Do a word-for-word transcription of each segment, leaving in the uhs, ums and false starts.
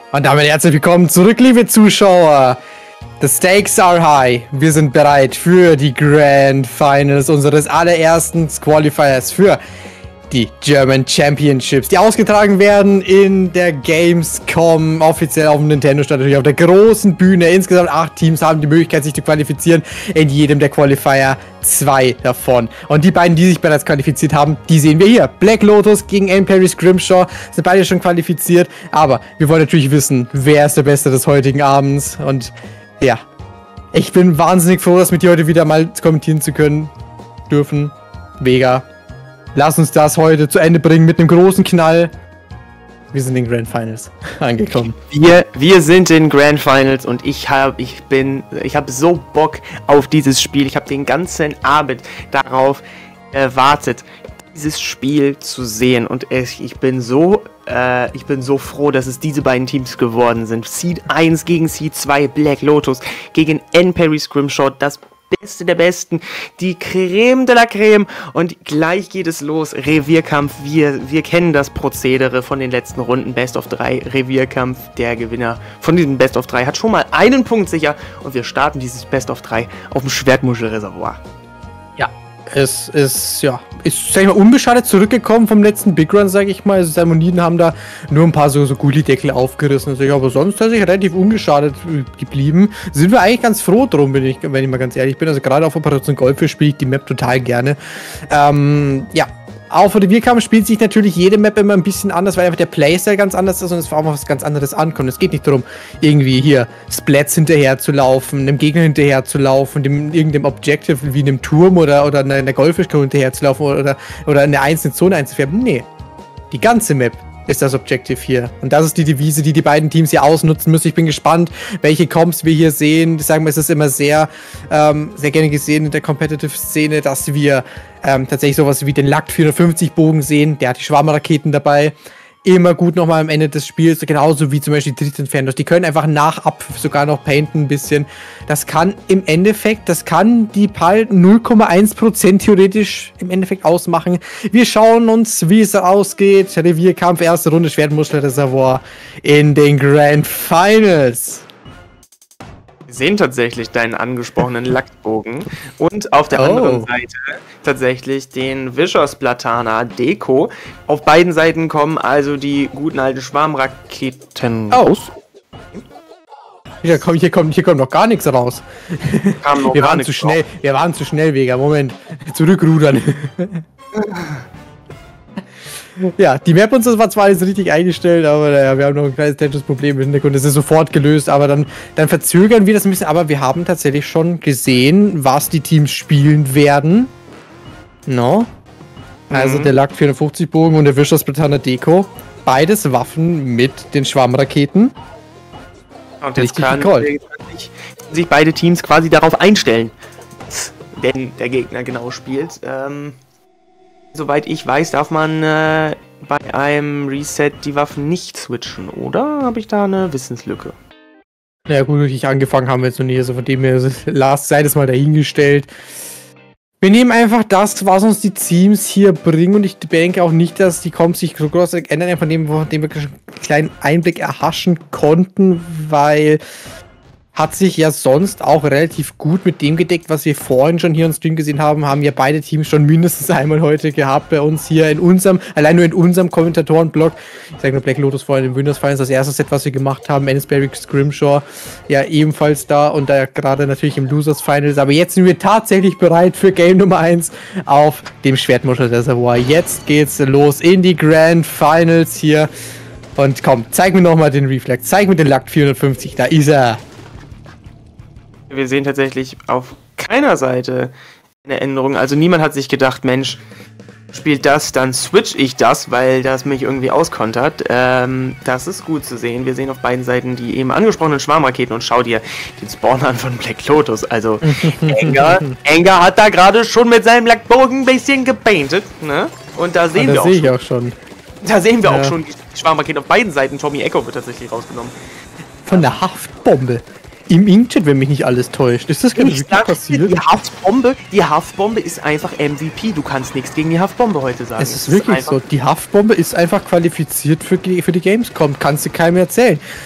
Und damit herzlich willkommen zurück, liebe Zuschauer. The stakes are high. Wir sind bereit für die Grand Finals unseres allerersten Qualifiers für die German Championships, die ausgetragen werden in der Gamescom, offiziell auf dem Nintendo-Stand, natürlich auf der großen Bühne. Insgesamt acht Teams haben die Möglichkeit, sich zu qualifizieren. In jedem der Qualifier zwei davon. Und die beiden, die sich bereits qualifiziert haben, die sehen wir hier. Black Lotus gegen N-Parry Scrimshaw sind beide schon qualifiziert. Aber wir wollen natürlich wissen, wer ist der Beste des heutigen Abends. Und ja, ich bin wahnsinnig froh, das mit dir heute wieder mal kommentieren zu können dürfen. Vega. Lass uns das heute zu Ende bringen mit einem großen Knall. Wir sind in den Grand Finals angekommen. Wir, wir sind in Grand Finals und ich habe ich bin, ich habe so Bock auf dieses Spiel. Ich habe den ganzen Abend darauf erwartet, dieses Spiel zu sehen. Und ich, ich bin so, äh, ich bin so froh, dass es diese beiden Teams geworden sind. Seed eins gegen Seed zwei, Black Lotus gegen N-Parry Scrimshaw, das Beste der Besten, die Creme de la Creme. Und gleich geht es los. Revierkampf. Wir, wir kennen das Prozedere von den letzten Runden. Best of drei Revierkampf. Der Gewinner von diesem Best of drei hat schon mal einen Punkt sicher. Und wir starten dieses Best of drei auf dem Schwertmuschelreservoir. Ja, es ist, ja, ist, sag ich mal, unbeschadet zurückgekommen vom letzten Big Run, sag ich mal. Also Salmoniden haben da nur ein paar so, so Gullideckel aufgerissen. Also, aber sonst ist er sich relativ ungeschadet geblieben. Sind wir eigentlich ganz froh drum, wenn ich, wenn ich mal ganz ehrlich bin. Also gerade auf Operation Goldfisch spiele ich die Map total gerne. Ähm, ja. Auf der Revierkampf spielt sich natürlich jede Map immer ein bisschen anders, weil einfach der Playstyle ganz anders ist und es vor allem was ganz anderes ankommt. Es geht nicht darum, irgendwie hier Splats hinterher zu laufen, einem Gegner hinterher zu laufen, dem, irgendeinem Objective wie einem Turm oder, oder einer, einer Goldfischkuh hinterher zu laufen oder, oder eine einzelne Zone einzufärben. Nee, die ganze Map ist das Objective hier. Und das ist die Devise, die die beiden Teams hier ausnutzen müssen. Ich bin gespannt, welche Comps wir hier sehen. Ich sage mal, es ist immer sehr, ähm, sehr gerne gesehen in der Competitive-Szene, dass wir ähm, tatsächlich sowas wie den Lakt vierhundertfünfzig Bogen sehen. Der hat die Schwarmraketen dabei. Immer gut nochmal am Ende des Spiels, genauso wie zum Beispiel die Tritt-Infernos. Die können einfach nach ab sogar noch painten ein bisschen. Das kann im Endeffekt, das kann die P A L null Komma eins Prozent theoretisch im Endeffekt ausmachen. Wir schauen uns, wie es ausgeht. Revierkampf, erste Runde, Schwertmuschelreservoir in den Grand Finals. Wir sehen tatsächlich deinen angesprochenen Lackbogen und auf der oh. anderen Seite tatsächlich den Vicious Platana Deko. Auf beiden Seiten kommen also die guten alten Schwarmraketen raus. Hier kommt, hier, kommt, hier kommt noch gar nichts raus. Kam noch wir, gar waren zu schnell, wir waren zu schnell, Vega. Moment. Zurückrudern. Ja, die Map uns das war zwar alles richtig eingestellt, aber naja, wir haben noch ein kleines technisches Problem im Hintergrund. Das ist sofort gelöst, aber dann, dann verzögern wir das ein bisschen. Aber wir haben tatsächlich schon gesehen, was die Teams spielen werden. No. Also mhm. der Lakt vierhundertfünfzig Bogen und der Vicious Platana Deko. Beides Waffen mit den Schwarmraketen. Und jetzt kann sich, sich beide Teams quasi darauf einstellen, wenn der Gegner genau spielt. Ähm... Soweit ich weiß, darf man äh, bei einem Reset die Waffen nicht switchen, oder? Habe ich da eine Wissenslücke? Ja gut, richtig angefangen haben wir jetzt noch nie, also von dem her Last sei das mal dahingestellt. Wir nehmen einfach das, was uns die Teams hier bringen und ich denke auch nicht, dass die Comps sich so groß ändern, von dem, von dem wir einen kleinen Einblick erhaschen konnten, weil hat sich ja sonst auch relativ gut mit dem gedeckt, was wir vorhin schon hier im Stream gesehen haben, haben ja beide Teams schon mindestens einmal heute gehabt bei uns hier in unserem, allein nur in unserem Kommentatorenblog. Ich sage nur Black Lotus vorhin im Windows Finals, das erste Set, was wir gemacht haben, N-Parry Scrimshaw ja ebenfalls da und da gerade natürlich im Losers Finals, aber jetzt sind wir tatsächlich bereit für Game Nummer eins auf dem Schwertmuschelreservoir. Jetzt geht's los in die Grand Finals hier und komm, zeig mir nochmal den Reflex, zeig mir den Lakt vierhundertfünfzig, da ist er. Wir sehen tatsächlich auf keiner Seite eine Änderung. Also niemand hat sich gedacht, Mensch, spielt das, dann switch ich das, weil das mich irgendwie auskontert. Ähm, das ist gut zu sehen. Wir sehen auf beiden Seiten die eben angesprochenen Schwarmraketen und schau dir den Spawn an von Black Lotus. Also Anger, Anger hat da gerade schon mit seinem Lackbogen ein bisschen gepaintet, ne? Und da sehen ah, wir auch, seh schon, auch schon. Da sehen wir ja. auch schon die Schwarmraketen auf beiden Seiten. Tommy Echo wird tatsächlich rausgenommen. Von der Haftbombe. Im Inkjet, wenn mich nicht alles täuscht. Ist das gerade wirklich passiert? Die Haftbombe, die Haftbombe ist einfach M V P. Du kannst nichts gegen die Haftbombe heute sagen. Es ist es wirklich ist so. Die Haftbombe ist einfach qualifiziert für die, für die Gamescom. Kannst du keinem erzählen.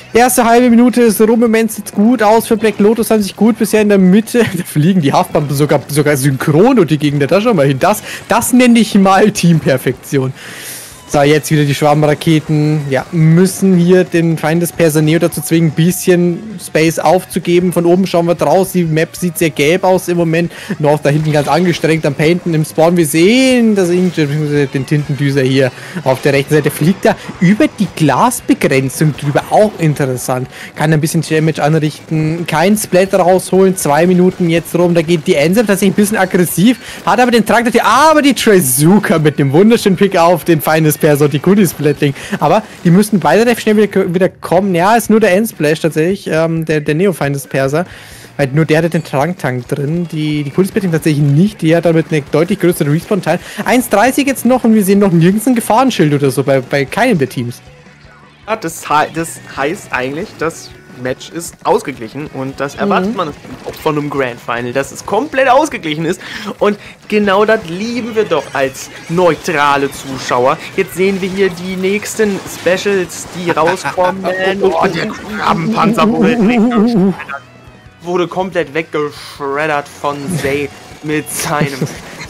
Erste halbe Minute ist rum, im Moment sieht gut aus für Black Lotus, haben sich gut bisher in der Mitte, da fliegen die Haftbomben sogar, sogar synchron und die Gegner da schon mal hin. Das, das nenne ich mal Teamperfektion. So, jetzt wieder die Schwarmraketen, ja, müssen hier den Feindesperser Neo dazu zwingen, ein bisschen Space aufzugeben. Von oben schauen wir draus, die Map sieht sehr gelb aus im Moment. Noch da hinten ganz angestrengt am Painten im Spawn. Wir sehen das den Tintendüser hier auf der rechten Seite. Fliegt da über die Glasbegrenzung drüber, auch interessant. Kann ein bisschen Damage anrichten, kein Splat rausholen, zwei Minuten jetzt rum. Da geht die Ansem tatsächlich ein bisschen aggressiv, hat aber den Traktor hier, aber die Trazuka mit dem wunderschönen Pick auf den Feindesperser. So die Goodies-Splatting. Aber die müssten beide recht schnell wieder, wieder kommen. Ja, ist nur der Endsplash tatsächlich, ähm, der, der Neo-Feindesperser. Weil nur der hat den Tranktank drin. Die, die Goodies-Splatting tatsächlich nicht. Die hat damit eine deutlich größere Respawn-Teil. eins dreißig jetzt noch und wir sehen noch nirgends ein Gefahrenschild oder so bei, bei keinem der Teams. Ja, das, das heißt eigentlich, dass Match ist ausgeglichen und das erwartet mhm. man auch von einem Grand Final, dass es komplett ausgeglichen ist und genau das lieben wir doch als neutrale Zuschauer. Jetzt sehen wir hier die nächsten Specials, die rauskommen. Oh, der Krabbenpanzer wurde, wurde komplett weggeschreddert von Zay mit seinem...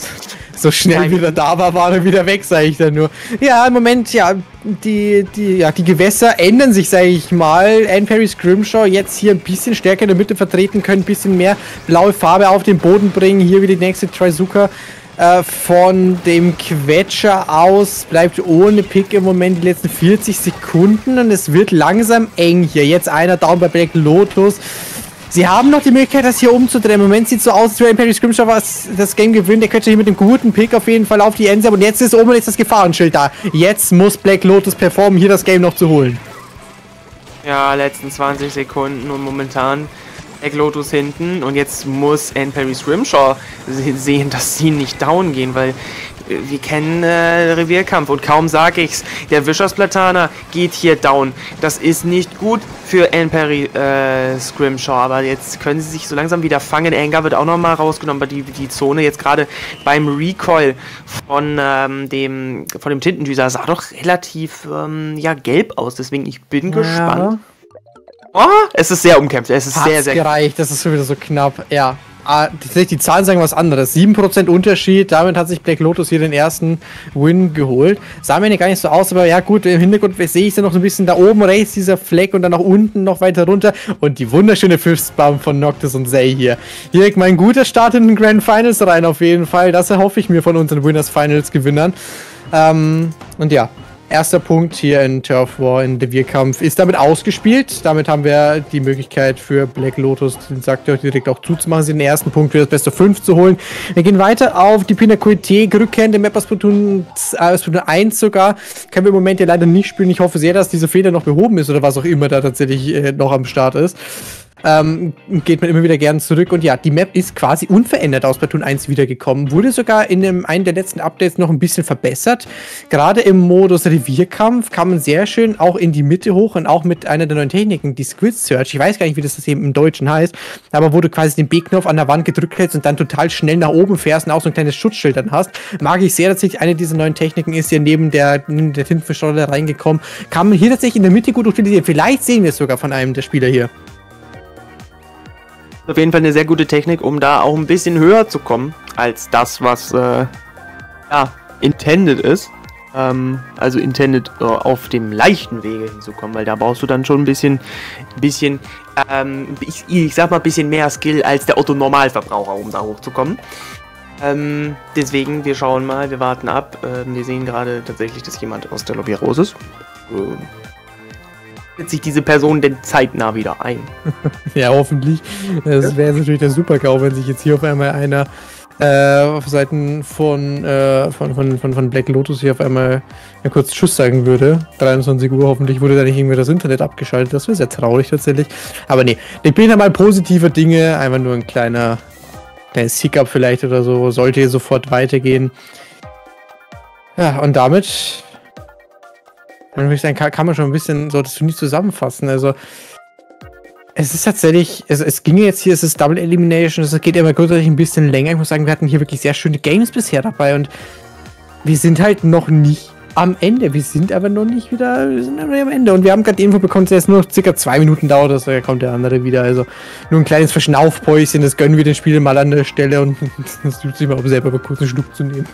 So schnell wie er da war, war er wieder weg, sage ich dann nur. Ja, im Moment, ja, die, die, ja, die Gewässer ändern sich, sage ich mal. Anne-Perry Scrimshaw jetzt hier ein bisschen stärker in der Mitte vertreten können, ein bisschen mehr blaue Farbe auf den Boden bringen. Hier wieder die nächste Trazuka äh, von dem Quetscher aus. Bleibt ohne Pick im Moment die letzten vierzig Sekunden und es wird langsam eng hier. Jetzt einer down bei Black Lotus. Sie haben noch die Möglichkeit, das hier umzudrehen. Im Moment sieht es so aus, als würde Perry Scrimshaw was das Game gewinnen. Der könnte hier mit dem guten Pick auf jeden Fall auf die Endsam. Und jetzt ist oben jetzt das Gefahrenschild da. Jetzt muss Black Lotus performen, hier das Game noch zu holen. Ja, letzten zwanzig Sekunden und momentan Black Lotus hinten. Und jetzt muss Anne-Perry Scrimshaw sehen, dass sie nicht down gehen, weil wir kennen äh, Revierkampf und kaum sage ich's, der Wischersplatana geht hier down. Das ist nicht gut für Anne-Perry äh, Scrimshaw, aber jetzt können sie sich so langsam wieder fangen. Anger wird auch nochmal rausgenommen, aber die, die Zone jetzt gerade beim Recoil von, ähm, dem, von dem Tintendüser sah doch relativ ähm, ja, gelb aus, deswegen ich bin ja gespannt. Oh, es ist sehr umkämpft, es ist Hat's sehr, sehr gereicht, das ist schon wieder so knapp, ja. Ah, die, die Zahlen sagen was anderes. sieben Prozent Unterschied, damit hat sich Black Lotus hier den ersten Win geholt. Sah mir gar nicht so aus, aber ja gut, im Hintergrund sehe ich es ja noch so ein bisschen da oben rechts, dieser Fleck und dann nach unten noch weiter runter. Und die wunderschöne Fifth-Bomb von Noctis und Zay hier. Direkt mal ein guter Start in den Grand Finals rein auf jeden Fall. Das erhoffe ich mir von unseren Winners Finals Gewinnern. Ähm, und ja. Erster Punkt hier in Turf War, in Revierkampf, ist damit ausgespielt. Damit haben wir die Möglichkeit für Black Lotus, den sagt ihr euch direkt auch zuzumachen, sie den ersten Punkt für das Beste fünf zu holen. Wir gehen weiter auf die Pinakothek, rückkehrende Map aus Splatoon eins sogar. Können wir im Moment ja leider nicht spielen. Ich hoffe sehr, dass diese Fehler noch behoben ist oder was auch immer da tatsächlich äh, noch am Start ist. Ähm, geht man immer wieder gerne zurück und ja, die Map ist quasi unverändert aus Splatoon eins wiedergekommen, wurde sogar in dem, einem der letzten Updates noch ein bisschen verbessert, gerade im Modus Revierkampf kam man sehr schön auch in die Mitte hoch und auch mit einer der neuen Techniken, die Squid Search, ich weiß gar nicht, wie das, das eben im Deutschen heißt, aber wo du quasi den B-Knopf an der Wand gedrückt hältst und dann total schnell nach oben fährst und auch so ein kleines Schutzschild dann hast, mag ich sehr, tatsächlich eine dieser neuen Techniken ist ja neben der, neben der Tintenfischrolle reingekommen, kann man hier tatsächlich in der Mitte gut utilisieren, vielleicht sehen wir es sogar von einem der Spieler hier. Auf jeden Fall eine sehr gute Technik, um da auch ein bisschen höher zu kommen, als das, was äh, ja, intended ist. Ähm, also intended äh, auf dem leichten Wege hinzukommen, weil da brauchst du dann schon ein bisschen, bisschen ähm, ich, ich sag mal, ein bisschen mehr Skill als der Otto-Normalverbraucher, um da hochzukommen. Ähm, deswegen, wir schauen mal, wir warten ab. Ähm, wir sehen gerade tatsächlich, dass jemand aus der Lobby raus ist. Ähm, setzt sich diese Person denn zeitnah wieder ein? Ja, hoffentlich. Das wäre natürlich der Super-GAU, wenn sich jetzt hier auf einmal einer äh, auf Seiten von, äh, von, von, von, von Black Lotus hier auf einmal ja, kurz Schuss sagen würde. dreiundzwanzig Uhr, hoffentlich wurde da nicht irgendwie das Internet abgeschaltet. Das wäre sehr traurig tatsächlich. Aber nee, ich bin ja mal positiver Dinge. Einfach nur ein kleiner, kleines Hiccup vielleicht oder so. Sollte hier sofort weitergehen. Ja, und damit... Dann würde ich sagen, kann, kann man schon ein bisschen so das nicht zusammenfassen. Also, es ist tatsächlich, es, es ging jetzt hier, es ist Double Elimination, es geht ja immer grundsätzlich ein bisschen länger. Ich muss sagen, wir hatten hier wirklich sehr schöne Games bisher dabei und wir sind halt noch nicht am Ende. Wir sind aber noch nicht wieder, wir sind aber am Ende. Und wir haben gerade die Info bekommen, dass es nur noch circa zwei Minuten dauert, also da kommt der andere wieder. Also nur ein kleines Verschnaufpäuschen, das gönnen wir den Spielern mal an der Stelle und das tut sich mal, um selber mal kurz einen Schluck zu nehmen.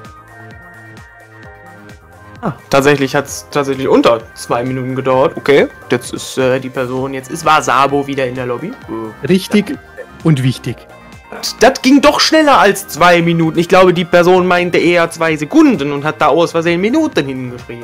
Ah, tatsächlich hat es tatsächlich unter zwei Minuten gedauert. Okay, jetzt ist äh, die Person, jetzt ist Wasabo wieder in der Lobby. Äh, Richtig ja. Und wichtig. Das, das ging doch schneller als zwei Minuten. Ich glaube, die Person meinte eher zwei Sekunden und hat da aus Versehen Minuten hingeschrieben.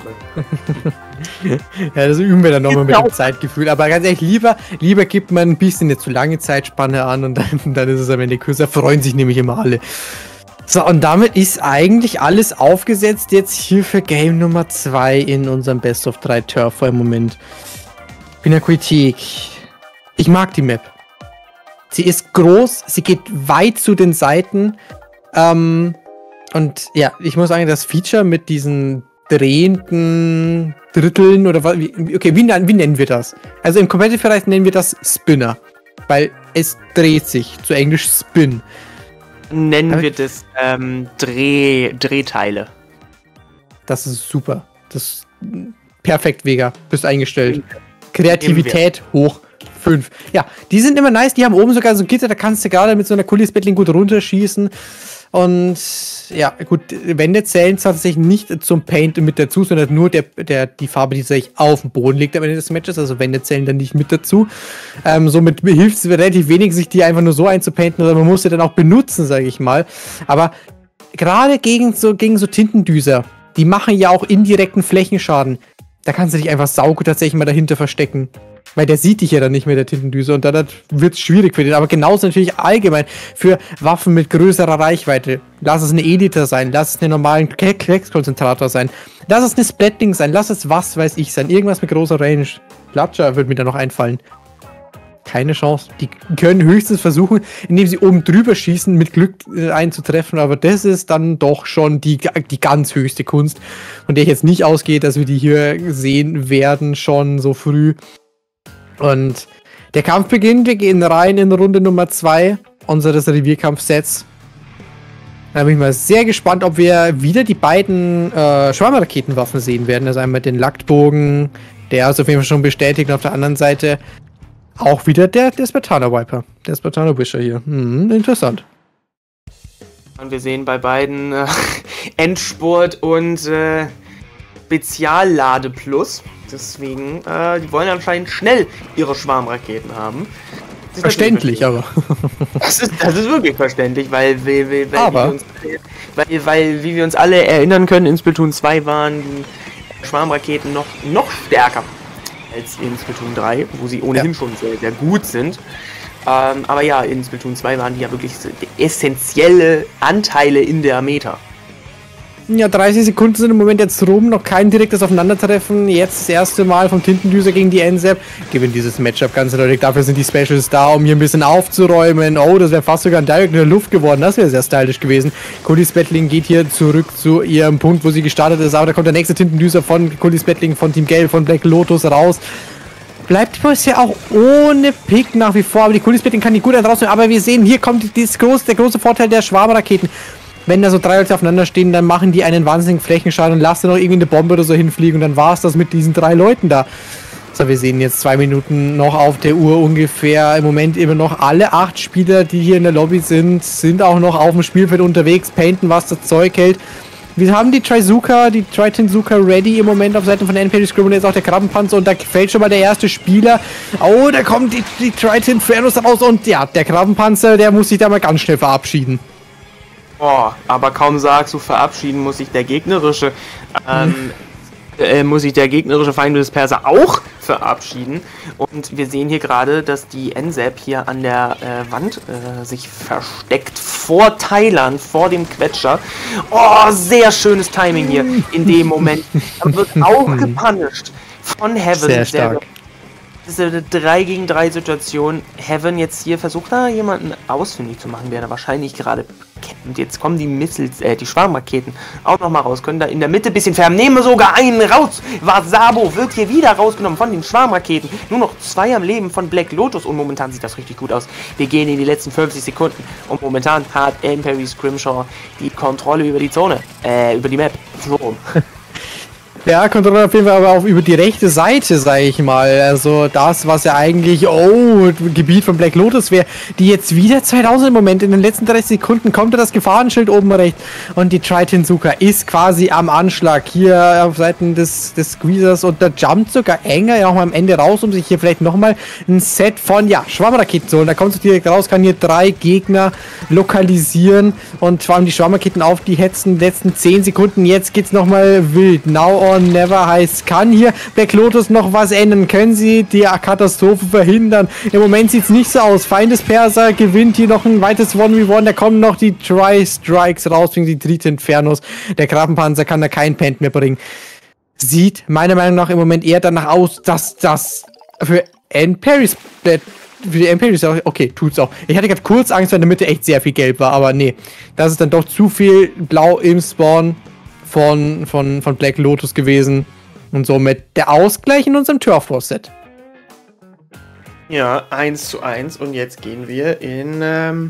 Ja, das üben wir dann nochmal mit dem Zeitgefühl. Aber ganz ehrlich, lieber, lieber gibt man ein bisschen eine zu lange Zeitspanne an und dann, dann ist es am Ende kürzer. Freuen sich nämlich immer alle. So, und damit ist eigentlich alles aufgesetzt jetzt hier für Game Nummer zwei in unserem Best of drei Turf im Moment. Pinakoitik. Ich mag die Map. Sie ist groß, sie geht weit zu den Seiten. Ähm, und ja, ich muss sagen, das Feature mit diesen drehenden Dritteln oder was, okay, wie, wie nennen wir das? Also im Competitive-Bereich nennen wir das Spinner. Weil es dreht sich, zu Englisch Spin. Nennen Aber wir das ähm, Dreh, Drehteile. Das ist super. Das ist perfekt, Vega. Bist eingestellt. Kreativität hoch fünf. Ja, die sind immer nice. Die haben oben sogar so ein Gitter, da kannst du gerade mit so einer Kulis-Battling gut runterschießen. Und ja, gut, Wände zählen tatsächlich nicht zum Paint mit dazu, sondern nur der, der, die Farbe, die sich auf dem Boden liegt am Ende des Matches. Also Wände zählen dann nicht mit dazu. Ähm, somit hilft es relativ wenig, sich die einfach nur so einzupainten, sondern man muss sie dann auch benutzen, sage ich mal. Aber gerade gegen so, gegen so Tintendüser, die machen ja auch indirekten Flächenschaden. Da kannst du dich einfach saugut tatsächlich mal dahinter verstecken. Weil der sieht dich ja dann nicht mehr, der Tintendüse, und dann wird es schwierig für den. Aber genauso natürlich allgemein für Waffen mit größerer Reichweite. Lass es ein Editor sein, lass es einen normalen Kleckskonzentrator sein, lass es eine Splatting sein, lass es was weiß ich sein. Irgendwas mit großer Range. Platscher wird mir da noch einfallen. Keine Chance. Die können höchstens versuchen, indem sie oben drüber schießen, mit Glück äh, einzutreffen, aber das ist dann doch schon die, die ganz höchste Kunst, von der ich jetzt nicht ausgehe, dass wir die hier sehen werden, schon so früh. Und der Kampf beginnt, wir gehen rein in Runde Nummer zwei unseres Revierkampfsets. Da bin ich mal sehr gespannt, ob wir wieder die beiden äh, Schwarmraketenwaffen sehen werden. Also einmal den Laktbogen, der ist auf jeden Fall schon bestätigt, und auf der anderen Seite auch wieder der, der Spartaner Viper, der Spartaner Wisher hier. Hm, interessant. Und wir sehen bei beiden äh, Endspurt und äh, Speziallade Plus. Deswegen, äh, die wollen anscheinend schnell ihre Schwarmraketen haben. Verständlich, aber. Das ist, das ist wirklich verständlich, weil, weil, weil, weil, aber. Wir uns, weil, weil, wie wir uns alle erinnern können, in Splatoon zwei waren die Schwarmraketen noch, noch stärker als in Splatoon drei, wo sie ohnehin ja. schon sehr, sehr gut sind. Ähm, aber ja, in Splatoon zwei waren die ja wirklich essentielle Anteile in der Meta. Ja, dreißig Sekunden sind im Moment jetzt rum, noch kein direktes Aufeinandertreffen. Jetzt das erste Mal vom Tintendüser gegen die N S A P. Gewinnt dieses Matchup ganz deutlich. Dafür sind die Specials da, um hier ein bisschen aufzuräumen. Oh, das wäre fast sogar ein Direct in der Luft geworden. Das wäre sehr stylisch gewesen. Kulis Battling geht hier zurück zu ihrem Punkt, wo sie gestartet ist. Aber da kommt der nächste Tintendüser von Kulis Battling, von Team Gelb, von Black Lotus raus. Bleibt bisher auch ohne Pick nach wie vor. Aber die Kulis Battling kann die gut rausnehmen. Aber wir sehen, hier kommt das große, der große Vorteil der Schwarmraketen. Wenn da so drei Leute aufeinander stehen, dann machen die einen wahnsinnigen Flächenschaden und lassen noch irgendwie eine Bombe oder so hinfliegen, und dann war es das mit diesen drei Leuten da. So, wir sehen jetzt zwei Minuten noch auf der Uhr ungefähr. Im Moment immer noch alle acht Spieler, die hier in der Lobby sind, sind auch noch auf dem Spielfeld unterwegs, painten, was das Zeug hält. Wir haben die Trizuka, die Tritonzuka ready im Moment auf Seiten von N P Scrim, und jetzt auch der Krabbenpanzer, und da fällt schon mal der erste Spieler. Oh, da kommt die, die Triton Infernos raus, und ja, der Krabbenpanzer, der muss sich da mal ganz schnell verabschieden. Oh, aber kaum sagst du verabschieden, muss sich der gegnerische ähm, äh, muss sich der gegnerische Feind des Perser auch verabschieden. Und wir sehen hier gerade, dass die N S A P hier an der äh, Wand äh, sich versteckt vor Thailand, vor dem Quetscher. Oh, sehr schönes Timing hier in dem Moment. Da wird auch gepunished von Heaven. Sehr stark. Das ist eine drei gegen drei Situation. Heaven jetzt hier versucht da jemanden ausfindig zu machen, der da wahrscheinlich gerade campt. Jetzt kommen die Missiles, äh, die Schwarmraketen auch nochmal raus. Können da in der Mitte ein bisschen färben. Nehmen sogar einen raus. Wasabo wird hier wieder rausgenommen von den Schwarmraketen. Nur noch zwei am Leben von Black Lotus, und momentan sieht das richtig gut aus. Wir gehen in die letzten fünfzig Sekunden, und momentan hat Imperi Scrimshaw die Kontrolle über die Zone, äh, über die Map. So. Ja, Kontrolle auf jeden Fall, aber auch über die rechte Seite, sage ich mal. Also das, was ja eigentlich, oh, Gebiet von Black Lotus wäre, die jetzt wieder zweitausend im Moment. In den letzten dreißig Sekunden kommt da das Gefahrenschild oben rechts und die Triton-Suka ist quasi am Anschlag hier auf Seiten des, des Squeezers und da jumpt sogar Enger ja auch mal am Ende raus, um sich hier vielleicht nochmal ein Set von, ja, Schwammraketen zu holen. Da kommt es direkt raus, kann hier drei Gegner lokalisieren und vor allem die Schwammraketen auf die letzten, letzten zehn Sekunden. Jetzt geht's nochmal wild. Now or never heißt, kann hier Black Lotus noch was ändern? Können sie die Katastrophe verhindern? Im Moment sieht es nicht so aus. Feindesperser gewinnt hier noch ein weiteres eins gegen eins. Da kommen noch die Tri-Strikes raus gegen die Triton-Infernos. Der Krabbenpanzer kann da kein Pent mehr bringen. Sieht meiner Meinung nach im Moment eher danach aus, dass das für N-Parrys für die N-Parrys auch, okay, tut's auch. Ich hatte gerade kurz Angst, weil in der Mitte echt sehr viel Gelb war, aber nee. Das ist dann doch zu viel Blau im Spawn von, von, von Black Lotus gewesen. Und somit der Ausgleich in unserem Turf War Set. Ja, eins zu eins. Und jetzt gehen wir in ähm,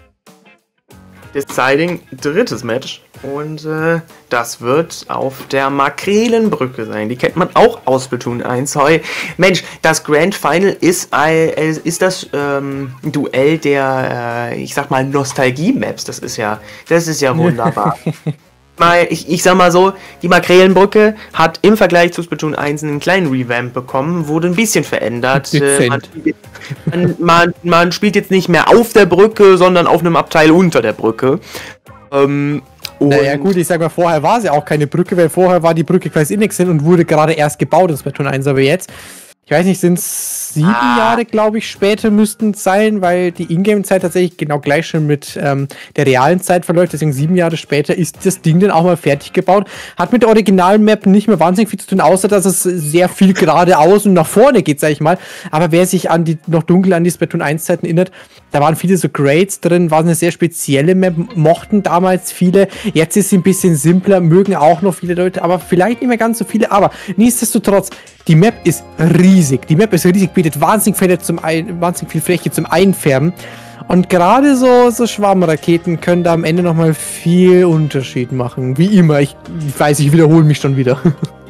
Deciding drittes Match. Und äh, das wird auf der Makrelenbrücke sein. Die kennt man auch aus Splatoon eins. Heu. Mensch, das Grand Final ist, äh, ist das ähm, Duell der, äh, ich sag mal, Nostalgie-Maps. Das ist ja, das ist ja wunderbar. Mal, ich, ich sag mal so, die Makrelenbrücke hat im Vergleich zu Splatoon eins einen kleinen Revamp bekommen, wurde ein bisschen verändert. Äh, man, man, man, man spielt jetzt nicht mehr auf der Brücke, sondern auf einem Abteil unter der Brücke. Ähm, naja gut, ich sag mal, vorher war sie auch keine Brücke, weil vorher war die Brücke quasi inexistent und wurde gerade erst gebaut in Splatoon eins, aber jetzt, ich weiß nicht, sind es sieben ah. Jahre, glaube ich, später müssten es sein, weil die Ingame-Zeit tatsächlich genau gleich schon mit ähm, der realen Zeit verläuft, deswegen sieben Jahre später ist das Ding dann auch mal fertig gebaut. Hat mit der Original-Map nicht mehr wahnsinnig viel zu tun, außer dass es sehr viel geradeaus und nach vorne geht, sag ich mal. Aber wer sich an die noch dunkel an die Splatoon eins Zeiten erinnert, da waren viele so Grades drin, war eine sehr spezielle Map, mochten damals viele. Jetzt ist sie ein bisschen simpler, mögen auch noch viele Leute, aber vielleicht nicht mehr ganz so viele. Aber nichtsdestotrotz, die Map ist riesig. Die Map ist riesig, bietet wahnsinnig viel, zum ein, wahnsinnig viel Fläche zum Einfärben. Und gerade so, so Schwarmraketen können da am Ende nochmal viel Unterschied machen. Wie immer, ich, ich weiß, ich wiederhole mich schon wieder.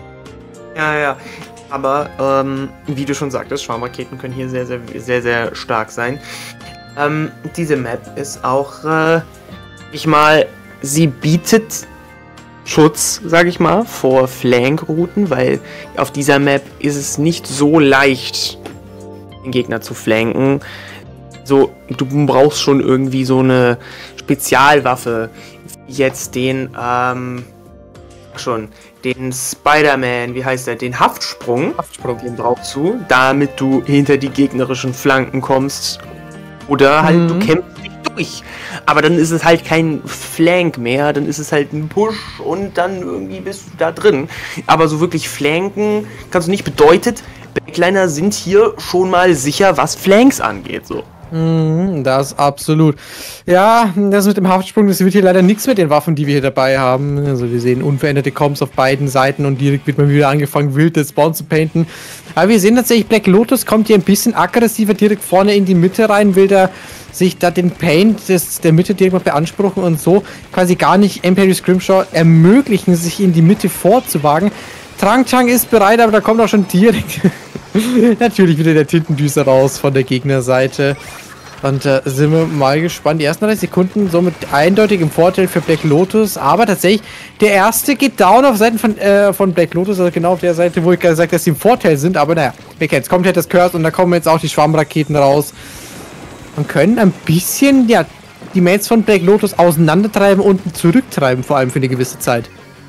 Ja, ja. Aber, ähm, wie du schon sagtest, Schwarmraketen können hier sehr, sehr, sehr, sehr stark sein. Ähm, diese Map ist auch, äh, ich mal, sie bietet Schutz, sag ich mal, vor Flankrouten, weil auf dieser Map ist es nicht so leicht, den Gegner zu flanken. So, du brauchst schon irgendwie so eine Spezialwaffe, wie jetzt den, ähm, schon, den Spider-Man, wie heißt der, den Haftsprung, Haftsprung, den brauchst du, damit du hinter die gegnerischen Flanken kommst. Oder halt, mhm. du kämpfst dich durch. Aber dann ist es halt kein Flank mehr, dann ist es halt ein Push und dann irgendwie bist du da drin. Aber so wirklich flanken kannst du nicht, bedeutet, Backliner sind hier schon mal sicher, was Flanks angeht, so. Mm, das absolut. Ja, das mit dem Haftsprung, das wird hier leider nichts mit den Waffen, die wir hier dabei haben. Also wir sehen unveränderte Comps auf beiden Seiten und direkt wird man wieder angefangen, wild das Spawn zu painten. Aber wir sehen tatsächlich, Black Lotus kommt hier ein bisschen aggressiver direkt vorne in die Mitte rein, will da sich da den Paint des, der Mitte direkt mal beanspruchen und so quasi gar nicht Imperial Scrimshaw ermöglichen, sich in die Mitte vorzuwagen. Trangchang ist bereit, aber da kommt auch schon direkt natürlich wieder der Tintendüser raus von der Gegnerseite. Und da äh, sind wir mal gespannt. Die ersten dreißig Sekunden somit eindeutig im Vorteil für Black Lotus. Aber tatsächlich, der erste geht down auf Seiten von, äh, von Black Lotus. Also genau auf der Seite, wo ich gerade gesagt habe, dass sie im Vorteil sind. Aber naja, wir kennen es. Kommt halt das Curse und da kommen jetzt auch die Schwammraketen raus. Und können ein bisschen, ja, die Mates von Black Lotus auseinandertreiben und zurücktreiben, vor allem für eine gewisse Zeit.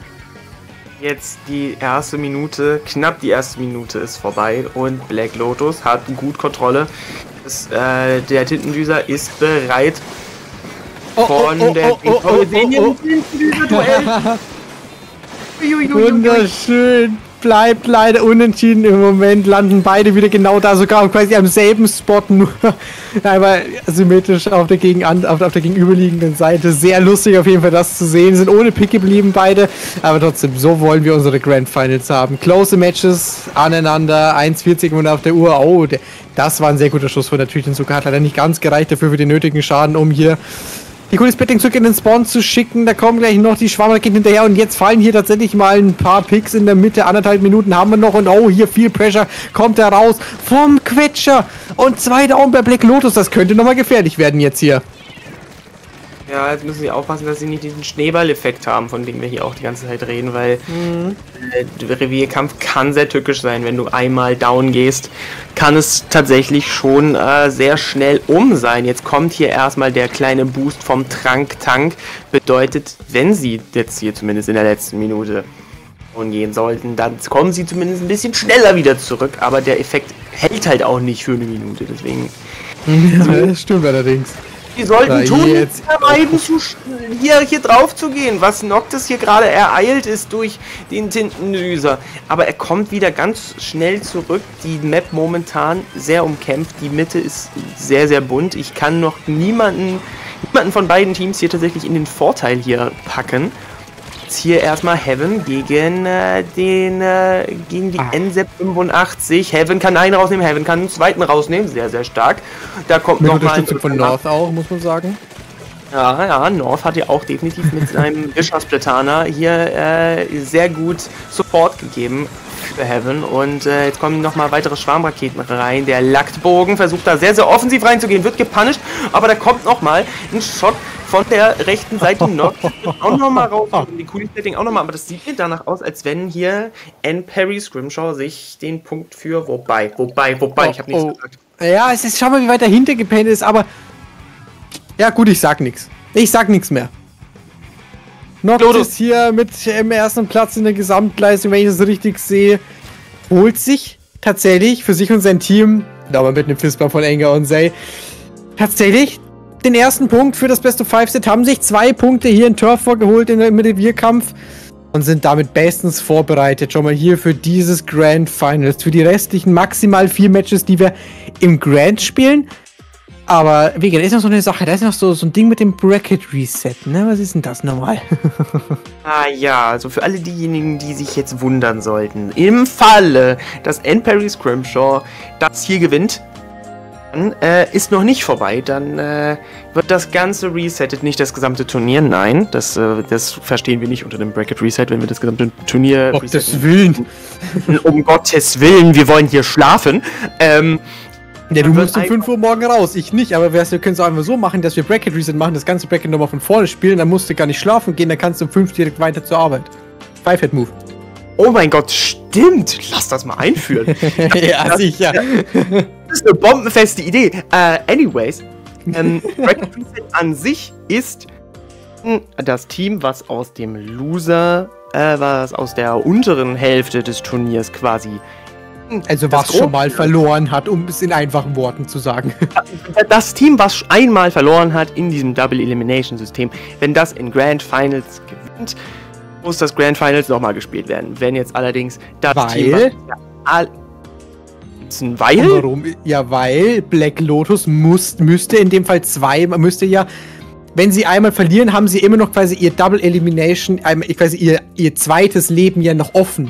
Jetzt die erste Minute, knapp die erste Minute ist vorbei und Black Lotus hat gut Kontrolle. Das, äh, der Tintendüser ist bereit oh, von oh, oh, der oh, oh, oh, oh, oh, oh. Wunderschön. Bleibt leider unentschieden im Moment, landen beide wieder genau da, sogar quasi am selben Spot, nur aber symmetrisch auf der, gegen, auf, auf der gegenüberliegenden Seite. Sehr lustig auf jeden Fall das zu sehen, sind ohne Pick geblieben beide, aber trotzdem, so wollen wir unsere Grand Finals haben. Close Matches aneinander, eins vierzig auf der Uhr, oh, der, das war ein sehr guter Schuss von der Triton-Suka, hat leider nicht ganz gereicht dafür für den nötigen Schaden, um hier die cooles Betting zurück in den Spawn zu schicken. Da kommen gleich noch die Schwarmraketen hinterher und jetzt fallen hier tatsächlich mal ein paar Picks in der Mitte. Anderthalb Minuten haben wir noch und oh, hier viel Pressure kommt da raus vom Quetscher und zwei Down bei Black Lotus. Das könnte nochmal gefährlich werden jetzt hier. Ja, jetzt müssen sie aufpassen, dass sie nicht diesen Schneeball-Effekt haben, von dem wir hier auch die ganze Zeit reden, weil mhm. äh, Revierkampf kann sehr tückisch sein. Wenn du einmal down gehst, kann es tatsächlich schon äh, sehr schnell um sein. Jetzt kommt hier erstmal der kleine Boost vom Trank-Tank. Bedeutet, wenn sie jetzt hier zumindest in der letzten Minute gehen sollten, dann kommen sie zumindest ein bisschen schneller wieder zurück. Aber der Effekt hält halt auch nicht für eine Minute, deswegen... Ja, das stimmt allerdings. Die sollten tun, jetzt vermeiden, zu, hier, hier drauf zu gehen. Was Noctis hier gerade ereilt ist durch den Tintenlüser. Aber er kommt wieder ganz schnell zurück. Die Map momentan sehr umkämpft. Die Mitte ist sehr, sehr bunt. Ich kann noch niemanden, niemanden von beiden Teams hier tatsächlich in den Vorteil hier packen. Jetzt hier erstmal Heaven gegen äh, den äh, gegen die ah. N S E P fünfundachtzig. Heaven kann einen rausnehmen, Heaven kann einen zweiten rausnehmen, sehr, sehr stark. Da kommt noch mal Unterstützung von North auch, muss man sagen. Ja, ja, North hat ja auch definitiv mit seinem Wischer-Splitana hier äh, sehr gut Support gegeben für Heaven. Und äh, jetzt kommen nochmal weitere Schwarmraketen rein. Der Lacktbogen versucht da sehr, sehr offensiv reinzugehen, wird gepunished, aber da kommt nochmal ein Shot von der rechten Seite noch. auch nochmal raus. Die cooles Setting auch nochmal, aber das sieht mir danach aus, als wenn hier N. Perry Scrimshaw sich den Punkt für wobei, wobei, wobei, oh, ich habe nichts oh. gesagt. Ja, es ist, schau mal, wie weit dahinter gepennt ist, aber ja gut, ich sag nichts. Ich sag nichts mehr. Noctis ist hier mit dem ersten Platz in der Gesamtleistung, wenn ich das richtig sehe, holt sich tatsächlich für sich und sein Team, aber mit einem Fistbump von Anger und Zay, tatsächlich den ersten Punkt für das Best of Five Set, haben sich zwei Punkte hier in Turf vorgeholt im Revierkampf und sind damit bestens vorbereitet. Schon mal hier für dieses Grand Finals, für die restlichen maximal vier Matches, die wir im Grand spielen. Aber, Vega, da ist noch so eine Sache, da ist noch so, so ein Ding mit dem Bracket Reset, ne? Was ist denn das nochmal? ah ja, also für alle diejenigen, die sich jetzt wundern sollten, im Falle, dass N. Perry Scrimshaw das hier gewinnt, dann äh, ist noch nicht vorbei, dann äh, wird das Ganze resettet, nicht das gesamte Turnier, nein, das, äh, das verstehen wir nicht unter dem Bracket Reset, wenn wir das gesamte Turnier um Gottes Willen. Um Gottes Willen, wir wollen hier schlafen, ähm, ja, du musst um fünf Uhr morgen raus, ich nicht, aber wir können es auch einfach so machen, dass wir Bracket Reset machen, das ganze Bracket nochmal von vorne spielen, dann musst du gar nicht schlafen gehen, dann kannst du um fünf direkt weiter zur Arbeit. Five-Head-Move. Oh mein Gott, stimmt! Lass das mal einführen. ja, das, sicher. Das ist eine bombenfeste Idee. Uh, anyways, ähm, Bracket Reset an sich ist das Team, was aus dem Loser, äh, was aus der unteren Hälfte des Turniers quasi Also was schon mal verloren hat, um es in einfachen Worten zu sagen. Das Team, was einmal verloren hat in diesem Double Elimination System, wenn das in Grand Finals gewinnt, muss das Grand Finals nochmal gespielt werden. Wenn jetzt allerdings das weil? Team... Weil? Weil? Warum? Ja, weil Black Lotus muss, müsste in dem Fall zwei, müsste ja, wenn sie einmal verlieren, haben sie immer noch quasi ihr Double Elimination, quasi ihr, ihr zweites Leben ja noch offen.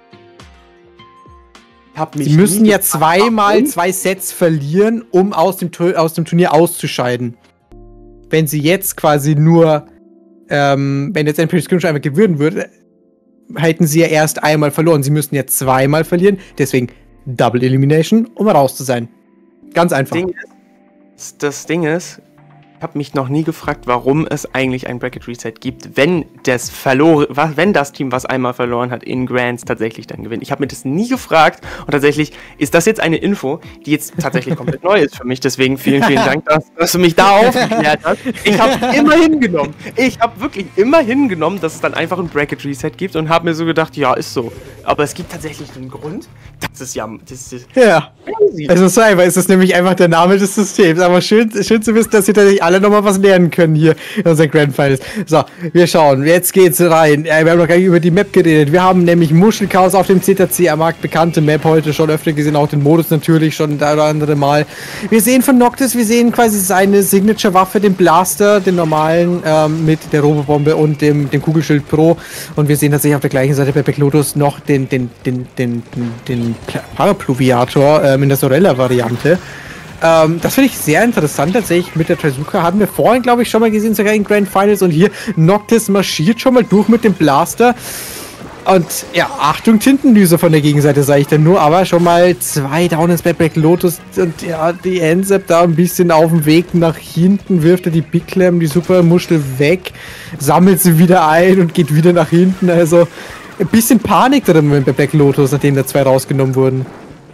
Sie müssen ja zweimal zwei Sets verlieren, um aus dem, aus dem Turnier auszuscheiden. Wenn sie jetzt quasi nur, ähm, wenn jetzt ein Pretty Scrimshaw einfach gewinnen würde, hätten sie ja erst einmal verloren. Sie müssen ja zweimal verlieren, deswegen Double Elimination, um raus zu sein. Ganz einfach. Das Ding ist, das Ding ist ich habe mich noch nie gefragt, warum es eigentlich ein Bracket Reset gibt, wenn das verlor, wenn das Team, was einmal verloren hat, in Grands tatsächlich dann gewinnt. Ich habe mir das nie gefragt und tatsächlich ist das jetzt eine Info, die jetzt tatsächlich komplett neu ist für mich. Deswegen vielen, vielen Dank, dass, dass du mich da aufgeklärt hast. Ich habe immer hingenommen. Ich habe wirklich immer hingenommen, dass es dann einfach ein Bracket Reset gibt und habe mir so gedacht, ja, ist so. Aber es gibt tatsächlich einen Grund. Das ist ja, das ist ja. Crazy. Also Cyber ist das nämlich einfach der Name des Systems. Aber schön, schön zu wissen, dass sie tatsächlich alle nochmal was lernen können hier in unseren Grand Finals. So, wir schauen. Jetzt geht's rein. Wir haben noch gar nicht über die Map geredet. Wir haben nämlich Muschelchaos auf dem C T C am Markt. Bekannte Map heute schon öfter gesehen. Auch den Modus natürlich schon das oder andere Mal. Wir sehen von Noctis, wir sehen quasi seine Signature-Waffe, den Blaster, den normalen ähm, mit der Robobombe und dem, dem Kugelschild Pro. Und wir sehen tatsächlich auf der gleichen Seite bei Black Lotus noch den, den, den, den, den, den Parapluviator ähm, in der Sorella-Variante. Ähm, das finde ich sehr interessant tatsächlich mit der Trazuka. Haben wir vorhin, glaube ich, schon mal gesehen, sogar in Grand Finals. Und hier Noctis marschiert schon mal durch mit dem Blaster. Und ja, Achtung, Tintendüse von der Gegenseite, sage ich dann nur. Aber schon mal zwei Down ins Black Lotus. Und ja, die Ensep da ein bisschen auf dem Weg nach hinten. Wirft er die Big Clam, die Supermuschel weg. Sammelt sie wieder ein und geht wieder nach hinten. Also ein bisschen Panik drin bei Black Lotus, nachdem da zwei rausgenommen wurden.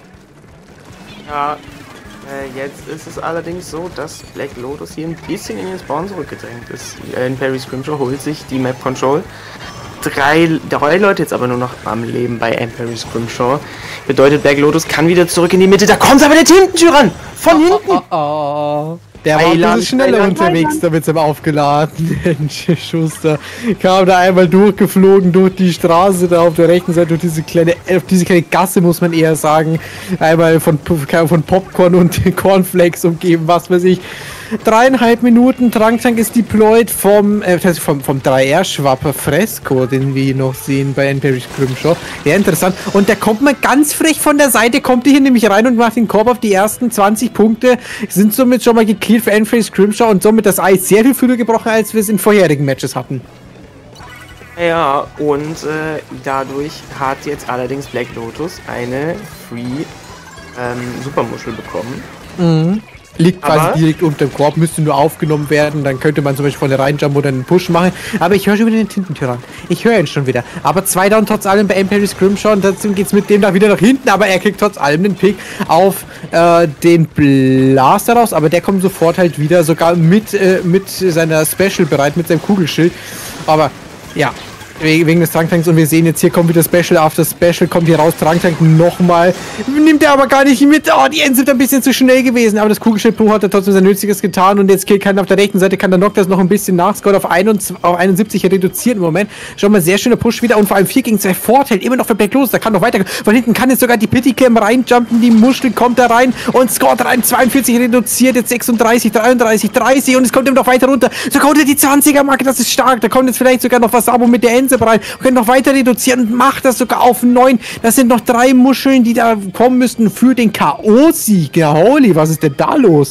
Ja, äh, jetzt ist es allerdings so, dass Black Lotus hier ein bisschen in den Spawn zurückgedrängt ist. Äh, Perry Scrimshaw holt sich die Map Control. Drei, drei Leute jetzt aber nur noch am Leben bei Perry Scrimshaw. Bedeutet, Black Lotus kann wieder zurück in die Mitte. Da kommt aber der Tintentyrann! Von oh, hinten! Oh, oh, oh. Der war ein bisschen schneller unterwegs, damit sie aufgeladen. Schuster kam da einmal durchgeflogen durch die Straße da auf der rechten Seite, durch diese kleine, auf diese kleine Gasse, muss man eher sagen. Einmal von, von Popcorn und Cornflakes umgeben, was weiß ich. Dreieinhalb Minuten Tranktank ist deployed vom, äh, vom, vom drei R-Schwapper Fresco, den wir noch sehen bei Perry Scrimshaw. Ja, interessant. Und der kommt mal ganz frech von der Seite, kommt hier nämlich rein und macht den Korb auf die ersten zwanzig Punkte. Sind somit schon mal gekillt für Perry Scrimshaw und somit das Eis sehr viel früher gebrochen, als wir es in vorherigen Matches hatten. Ja, und äh, dadurch hat jetzt allerdings Black Lotus eine Free ähm, Supermuschel bekommen. Mhm. Liegt quasi aber direkt unter dem Korb, müsste nur aufgenommen werden, dann könnte man zum Beispiel von der Reinjump oder einen Push machen. Aber ich höre schon wieder den Tintentyrann. Ich höre ihn schon wieder. Aber zwei Down trotz allem bei Perry Scrimshaw und trotzdem geht es mit dem da wieder nach hinten, aber er kriegt trotz allem den Pick auf äh, den Blaster raus, aber der kommt sofort halt wieder, sogar mit, äh, mit seiner Special bereit, mit seinem Kugelschild. Aber ja, wegen des Tranktanks und wir sehen jetzt hier kommt wieder Special after Special, kommt hier raus, Tranktank nochmal, nimmt er aber gar nicht mit, oh, die Ends sind ein bisschen zu schnell gewesen, aber das Kugelschild-Pro hat er trotzdem sein Nötiges getan und jetzt kann auf der rechten Seite, kann der Noctis noch ein bisschen nachscoren auf, auf einundsiebzig reduziert im Moment, schon mal sehr schöner Push wieder und vor allem vier gegen zwei Vorteil, immer noch für Black Lotus, da kann noch weiter, von hinten kann jetzt sogar die Pitycam reinjumpen, die Muschel kommt da rein und scoret rein, zweiundvierzig reduziert, jetzt sechsunddreißig, dreiunddreißig, dreißig und es kommt immer noch weiter runter, sogar unter die zwanziger-Marke, das ist stark, da kommt jetzt vielleicht sogar noch was Abo mit der Ensep rein, können noch weiter reduzieren und macht das sogar auf neun. Das sind noch drei Muscheln, die da kommen müssten für den K O-Sieg. Ja, holy, was ist denn da los?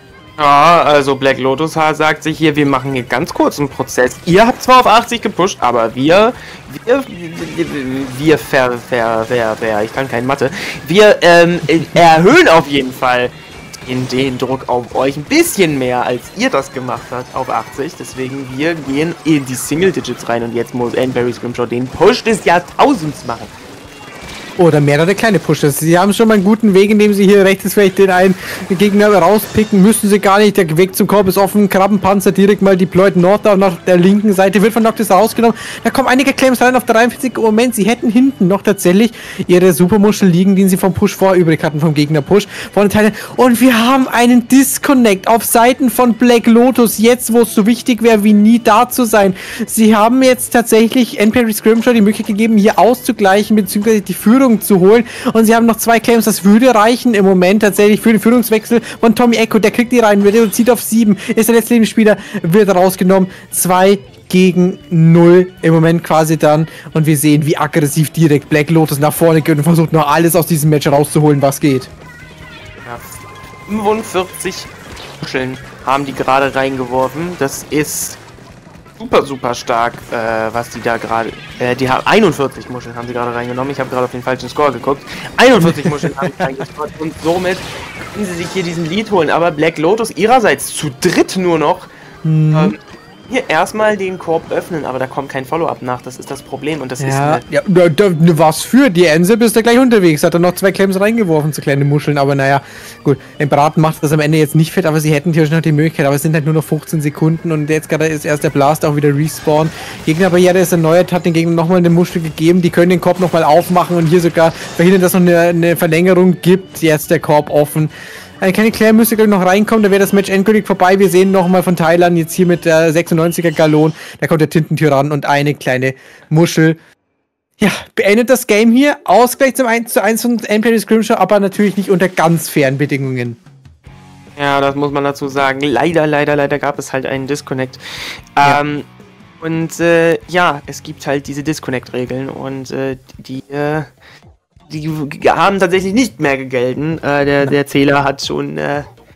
Ja, also Black Lotus sagt sich hier, wir machen hier ganz kurz einen Prozess. Ihr habt zwar auf achtzig gepusht, aber wir, wir, wir, ver, ver, ver, ver, ich kann kein Mathe, wir ähm, erhöhen auf jeden Fall in den Druck auf euch ein bisschen mehr, als ihr das gemacht habt, auf achtzig. Deswegen, wir gehen in die Single Digits rein und jetzt muss Perry Scrimshaw den Push des Jahrtausends machen. Oder mehrere kleine Pushes. Sie haben schon mal einen guten Weg, indem sie hier rechts vielleicht den einen Gegner rauspicken. Müssen sie gar nicht. Der Weg zum Korb ist offen. Krabbenpanzer direkt mal deployed. Norddown nach der linken Seite wird von Noctis rausgenommen. Da kommen einige Claims rein auf dreiundvierzig. Im Moment, sie hätten hinten noch tatsächlich ihre Supermuschel liegen, den sie vom Push vor übrig hatten, vom Gegner Push. Von Teilen. Und wir haben einen Disconnect auf Seiten von Black Lotus. Jetzt, wo es so wichtig wäre, wie nie da zu sein. Sie haben jetzt tatsächlich Perry Scrimshaw die Möglichkeit gegeben, hier auszugleichen, beziehungsweise die Führung zu holen und sie haben noch zwei Claims, das würde reichen im Moment tatsächlich für den Führungswechsel von Tommy Echo, der kriegt die rein, wird reduziert auf sieben, ist der letzte Lebensspieler, wird rausgenommen, zwei gegen null im Moment quasi dann und wir sehen, wie aggressiv direkt Black Lotus nach vorne geht und versucht noch alles aus diesem Match rauszuholen, was geht. Ja, fünfundvierzig Muscheln haben die gerade reingeworfen, das ist super, super stark, äh, was die da gerade, äh, die haben einundvierzig Muscheln haben sie gerade reingenommen, ich habe gerade auf den falschen Score geguckt, einundvierzig Muscheln haben sie reingescored und somit können sie sich hier diesen Lead holen, aber Black Lotus ihrerseits zu dritt nur noch, mhm. ähm, hier erstmal den Korb öffnen, aber da kommt kein Follow-up nach, das ist das Problem und das ja, ist eine ja, da, da, was für, die Ensep ist da gleich unterwegs, hat er noch zwei Claims reingeworfen, so kleine Muscheln, aber naja, gut, im Braten macht das am Ende jetzt nicht fett, aber sie hätten theoretisch noch die Möglichkeit, aber es sind halt nur noch fünfzehn Sekunden und jetzt gerade ist erst der Blast auch wieder respawn. Gegnerbarriere ist erneuert, hat den Gegner nochmal eine Muschel gegeben, die können den Korb nochmal aufmachen und hier sogar verhindern, dass es noch eine, eine Verlängerung gibt, jetzt der Korb offen. Eine kleine Claire müsste gleich noch reinkommen, da wäre das Match endgültig vorbei. Wir sehen nochmal von Thailand jetzt hier mit der sechsundneunziger Galon. Da kommt der Tintentyrann und eine kleine Muschel. Ja, beendet das Game hier. Ausgleich zum eins zu eins von Perry Scrimshaw, aber natürlich nicht unter ganz fairen Bedingungen. Ja, das muss man dazu sagen. Leider, leider, leider gab es halt einen Disconnect. Ja. Ähm, und äh, ja, es gibt halt diese Disconnect-Regeln und äh, die... Äh, Die haben tatsächlich nicht mehr gegelten. Äh, der, der Zähler hat schon äh,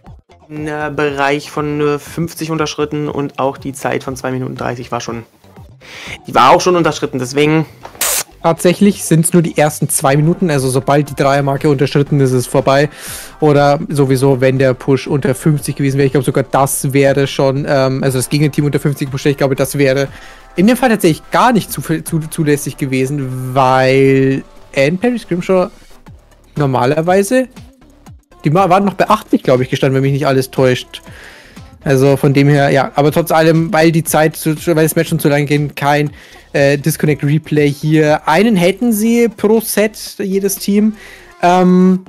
äh, Bereich von äh, fünfzig unterschritten und auch die Zeit von zwei Minuten dreißig war schon, die war auch schon unterschritten, deswegen... Tatsächlich sind es nur die ersten zwei Minuten, also sobald die Dreiermarke unterschritten ist, ist es vorbei. Oder sowieso, wenn der Push unter fünfzig gewesen wäre, ich glaube sogar das wäre schon, ähm, also das Gegenteam unter fünfzig pusht, ich glaube, das wäre in dem Fall tatsächlich gar nicht zu, zu, zulässig gewesen, weil Ann Perry Scrimshaw normalerweise, die waren noch bei achtzig, glaube ich, gestanden, wenn mich nicht alles täuscht. Also von dem her, ja, aber trotz allem, weil die Zeit, weil das Match schon zu lange geht, kein äh, Disconnect Replay hier. Einen hätten sie pro Set, jedes Team. Ähm,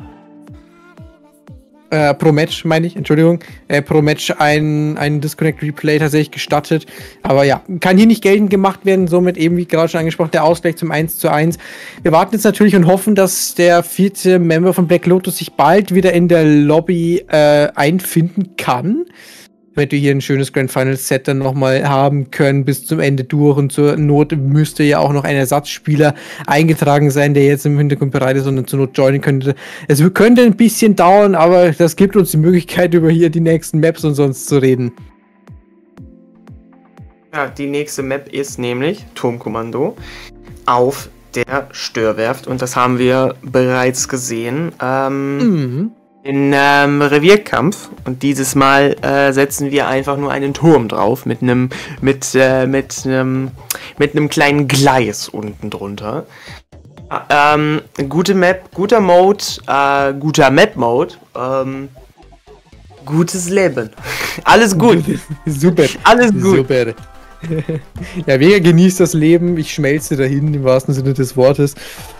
äh, pro Match, meine ich, Entschuldigung. Äh, pro Match ein, ein Disconnect Replay tatsächlich gestattet. Aber ja, kann hier nicht geltend gemacht werden. Somit eben, wie gerade schon angesprochen, der Ausgleich zum eins zu eins. Wir warten jetzt natürlich und hoffen, dass der vierte Member von Black Lotus sich bald wieder in der Lobby äh, einfinden kann. Wenn wir hier ein schönes Grand Final Set dann nochmal haben können bis zum Ende durch, und zur Not müsste ja auch noch ein Ersatzspieler eingetragen sein, der jetzt im Hintergrund bereit ist und dann zur Not joinen könnte. Es könnte ein bisschen dauern, aber das gibt uns die Möglichkeit, über hier die nächsten Maps und sonst zu reden. Ja, die nächste Map ist nämlich Turmkommando auf der Störwerft und das haben wir bereits gesehen. Ähm, mhm. In ähm, Revierkampf, und dieses Mal äh, setzen wir einfach nur einen Turm drauf mit einem mit äh, mit einem mit einem kleinen Gleis unten drunter. Ähm, gute Map, guter Mode, äh, guter Map-Mode, ähm, gutes Leben. Alles gut. Super. Alles gut. Super. Ja, Vega genießt das Leben, ich schmelze dahin, im wahrsten Sinne des Wortes.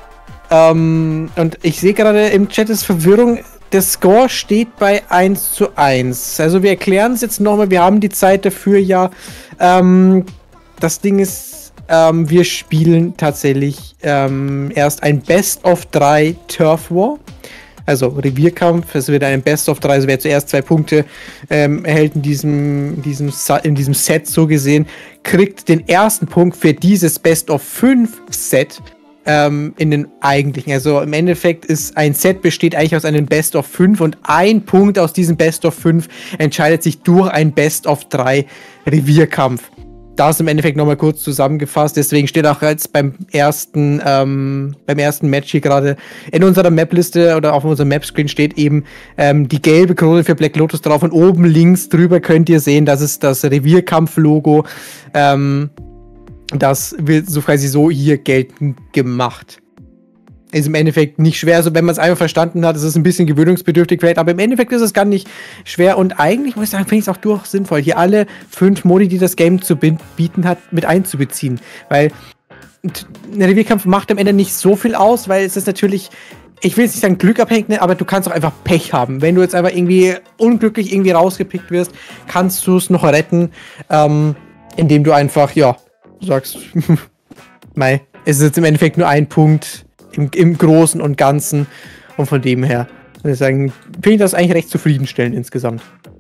Ähm, und ich sehe gerade im Chat ist Verwirrung. Der Score steht bei eins zu eins. Also wir erklären es jetzt nochmal, wir haben die Zeit dafür ja. Ähm, das Ding ist, ähm, wir spielen tatsächlich ähm, erst ein Best of drei Turf War. Also Revierkampf, es wird ein Best of drei, also wer zuerst zwei Punkte ähm, erhält in diesem, diesem, in diesem Set so gesehen, kriegt den ersten Punkt für dieses Best of fünf Set ähm, in den eigentlichen. Also im Endeffekt ist ein Set besteht eigentlich aus einem Best of fünf und ein Punkt aus diesem Best of fünf entscheidet sich durch ein Best of drei Revierkampf. Das im Endeffekt nochmal kurz zusammengefasst. Deswegen steht auch jetzt beim ersten, ähm, beim ersten Match hier gerade in unserer Map-Liste oder auf unserem Map-Screen steht eben ähm, die gelbe Krone für Black Lotus drauf und oben links drüber könnt ihr sehen, das ist das Revierkampf-Logo. Ähm, das wird so quasi so hier geltend gemacht. Ist im Endeffekt nicht schwer, also wenn man es einfach verstanden hat, ist es ein bisschen gewöhnungsbedürftig vielleicht, aber im Endeffekt ist es gar nicht schwer und eigentlich, muss ich sagen, finde ich es auch durchaus sinnvoll, hier alle fünf Modi, die das Game zu bieten hat, mit einzubeziehen, weil ein Revierkampf macht am Ende nicht so viel aus, weil es ist natürlich, ich will jetzt nicht sagen glückabhängig, ne, aber du kannst auch einfach Pech haben. Wenn du jetzt einfach irgendwie unglücklich irgendwie rausgepickt wirst, kannst du es noch retten, ähm, indem du einfach, ja, sagst, mei, es ist jetzt im Endeffekt nur ein Punkt, Im, im Großen und Ganzen. Und von dem her, würde ich sagen, finde ich das eigentlich recht zufriedenstellend insgesamt.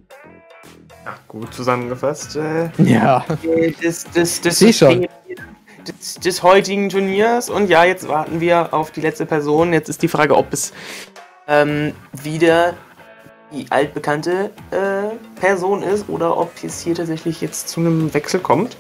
Ja, gut zusammengefasst. Äh, ja. Des, des, des, des, schon. Des, des heutigen Turniers. Und ja, jetzt warten wir auf die letzte Person. Jetzt ist die Frage, ob es ähm, wieder die altbekannte äh, Person ist oder ob es hier tatsächlich jetzt zu einem Wechsel kommt.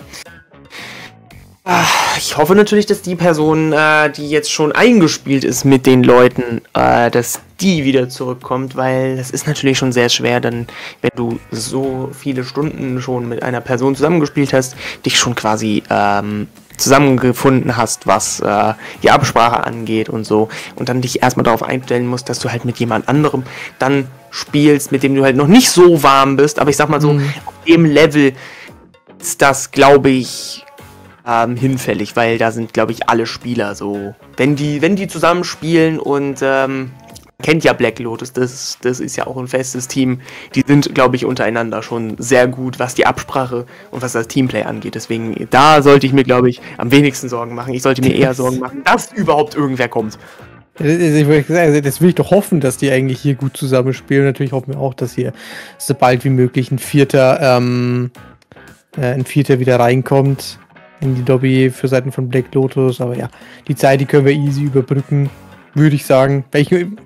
Ich hoffe natürlich, dass die Person, äh, die jetzt schon eingespielt ist mit den Leuten, äh, dass die wieder zurückkommt, weil das ist natürlich schon sehr schwer, dann, wenn du so viele Stunden schon mit einer Person zusammengespielt hast, dich schon quasi ähm, zusammengefunden hast, was äh, die Absprache angeht und so, und dann dich erstmal darauf einstellen musst, dass du halt mit jemand anderem dann spielst, mit dem du halt noch nicht so warm bist, aber ich sag mal so, mhm. auf dem Level ist das, glaube ich, Ähm, hinfällig, weil da sind, glaube ich, alle Spieler so, wenn die, wenn die zusammen spielen und ähm, kennt ja Black Lotus, das, das ist ja auch ein festes Team, die sind, glaube ich, untereinander schon sehr gut, was die Absprache und was das Teamplay angeht, deswegen, da sollte ich mir, glaube ich, am wenigsten Sorgen machen, ich sollte mir eher Sorgen machen, dass überhaupt irgendwer kommt. Das will ich doch hoffen, dass die eigentlich hier gut zusammenspielen, natürlich hoffen wir auch, dass hier so bald wie möglich ein Vierter, ähm, äh, ein Vierter wieder reinkommt in die Lobby für Seiten von Black Lotus, aber ja, die Zeit, die können wir easy überbrücken, würde ich sagen. Ich, ich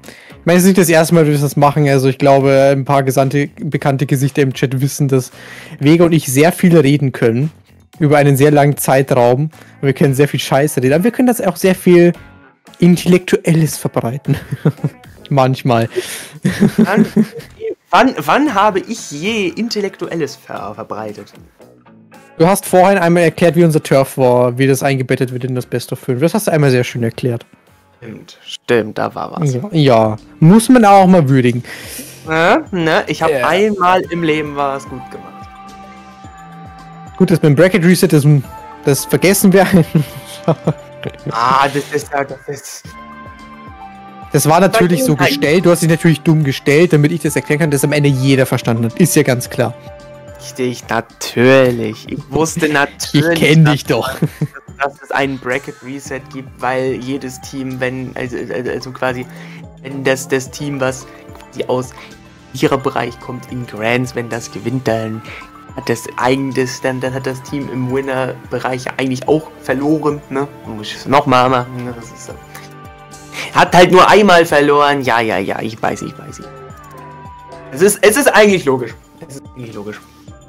meine, es ist nicht das erste Mal, dass wir das machen. Also ich glaube, ein paar gesandte, bekannte Gesichter im Chat wissen, dass Vega und ich sehr viel reden können. Über einen sehr langen Zeitraum. Wir können sehr viel Scheiße reden. Aber wir können das auch sehr viel Intellektuelles verbreiten. Manchmal. Wann, wann, wann habe ich je Intellektuelles ver verbreitet? Du hast vorhin einmal erklärt, wie unser Turf war, wie das eingebettet wird in das Best of fünf. Das hast du einmal sehr schön erklärt. Stimmt, stimmt, da war was. Ja, ja. Muss man auch mal würdigen. Ne, ne, ich habe Ja. einmal im Leben was gut gemacht. Gut, das mit dem Bracket Reset, das, das vergessen wir. Ah, das ist ja, das ist... Das war natürlich so Nein. gestellt. Du hast dich natürlich dumm gestellt, damit ich das erklären kann, dass am Ende jeder verstanden hat. Ist ja ganz klar. Richtig, natürlich. Ich wusste natürlich, Ich kenne dich doch. dass es einen Bracket Reset gibt, weil jedes Team, wenn, also, also quasi, wenn das, das Team, was quasi aus ihrer Bereich kommt, in Grands, wenn das gewinnt, dann hat das eigentlich, dann, dann hat das Team im Winner-Bereich eigentlich auch verloren, ne? Muss ich es nochmal machen, ne? Das ist so. Hat halt nur einmal verloren, ja, ja, ja, ich weiß, ich weiß. Es ist, es ist eigentlich logisch. Es ist eigentlich logisch.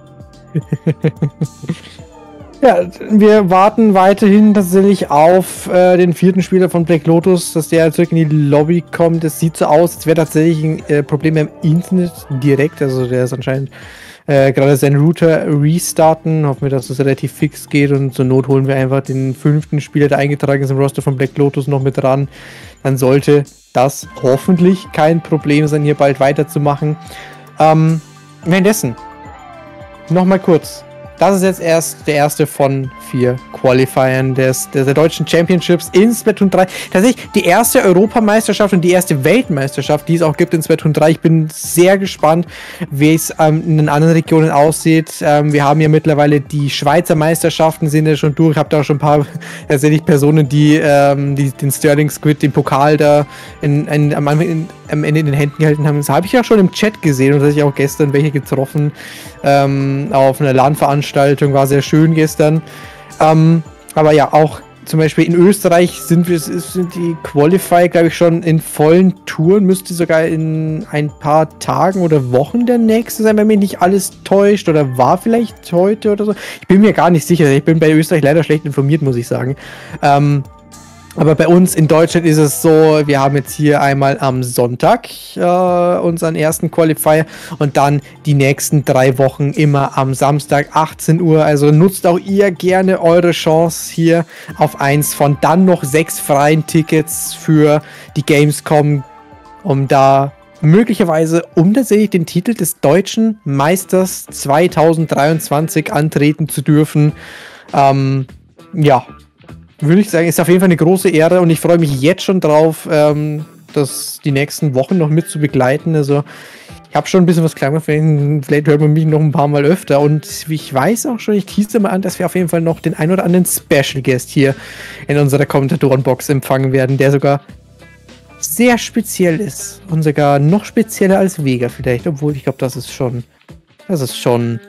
Ja, wir warten weiterhin tatsächlich auf äh, den vierten Spieler von Black Lotus, dass der zurück in die Lobby kommt. Das sieht so aus, als wäre tatsächlich ein äh, Problem im Internet direkt. Also der ist anscheinend äh, gerade seinen Router restarten. Hoffen wir, dass das relativ fix geht und zur Not holen wir einfach den fünften Spieler, der eingetragen ist im Roster von Black Lotus, noch mit ran. Dann sollte das hoffentlich kein Problem sein, hier bald weiterzumachen. Ähm, währenddessen nochmal kurz. Das ist jetzt erst der erste von vier Qualifiern des, des, der deutschen Championships in Splatoon drei. Tatsächlich die erste Europameisterschaft und die erste Weltmeisterschaft, die es auch gibt in Splatoon drei. Ich bin sehr gespannt, wie es ähm, in den anderen Regionen aussieht. Ähm, wir haben ja mittlerweile die Schweizer Meisterschaften, sind ja schon durch. Ich habe da auch schon ein paar tatsächlich Personen, die, ähm, die den Sterling Squid, den Pokal da in, in, am, in, am Ende in den Händen gehalten haben. Das habe ich ja schon im Chat gesehen und dass ich auch gestern welche getroffen ähm, auf einer LAN-Veranstaltung. War sehr schön gestern. Ähm, aber ja, auch zum Beispiel in Österreich sind wir sind die Qualify, glaube ich, schon in vollen Touren. Müsste sogar in ein paar Tagen oder Wochen der nächste sein, wenn mich nicht alles täuscht. Oder war vielleicht heute oder so. Ich bin mir gar nicht sicher. Ich bin bei Österreich leider schlecht informiert, muss ich sagen. Ähm, Aber bei uns in Deutschland ist es so, wir haben jetzt hier einmal am Sonntag äh, unseren ersten Qualifier und dann die nächsten drei Wochen immer am Samstag achtzehn Uhr. Also nutzt auch ihr gerne eure Chance hier auf eins von dann noch sechs freien Tickets für die Gamescom, um da möglicherweise um tatsächlich den Titel des deutschen Meisters zwanzig dreiundzwanzig antreten zu dürfen. Ähm, ja. Würde ich sagen, ist auf jeden Fall eine große Ehre und ich freue mich jetzt schon drauf, ähm, das die nächsten Wochen noch mit zu begleiten. Also ich habe schon ein bisschen was klar gemacht, vielleicht hört man mich noch ein paar Mal öfter und ich weiß auch schon, ich tease mal an, dass wir auf jeden Fall noch den ein oder anderen Special Guest hier in unserer Kommentatorenbox empfangen werden, der sogar sehr speziell ist und sogar noch spezieller als Vega vielleicht, obwohl ich glaube, das ist schon, das ist schon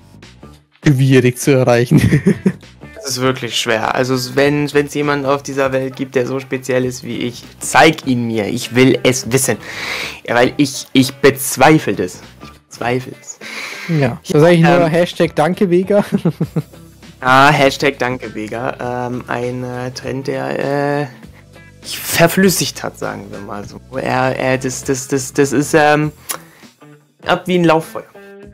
schwierig zu erreichen. Das ist wirklich schwer. Also wenn es jemanden auf dieser Welt gibt, der so speziell ist wie ich, zeig ihn mir. Ich will es wissen. Ja, weil ich, ich bezweifle das. Ich bezweifle es. Ja, da sage ich nur ähm, Hashtag Danke Vega. Ah, Hashtag Danke Vega. Ähm, ein äh, Trend, der äh, verflüssigt hat, sagen wir mal so. Er, er, das, das, das, das ist ähm, ab wie ein Lauffeuer.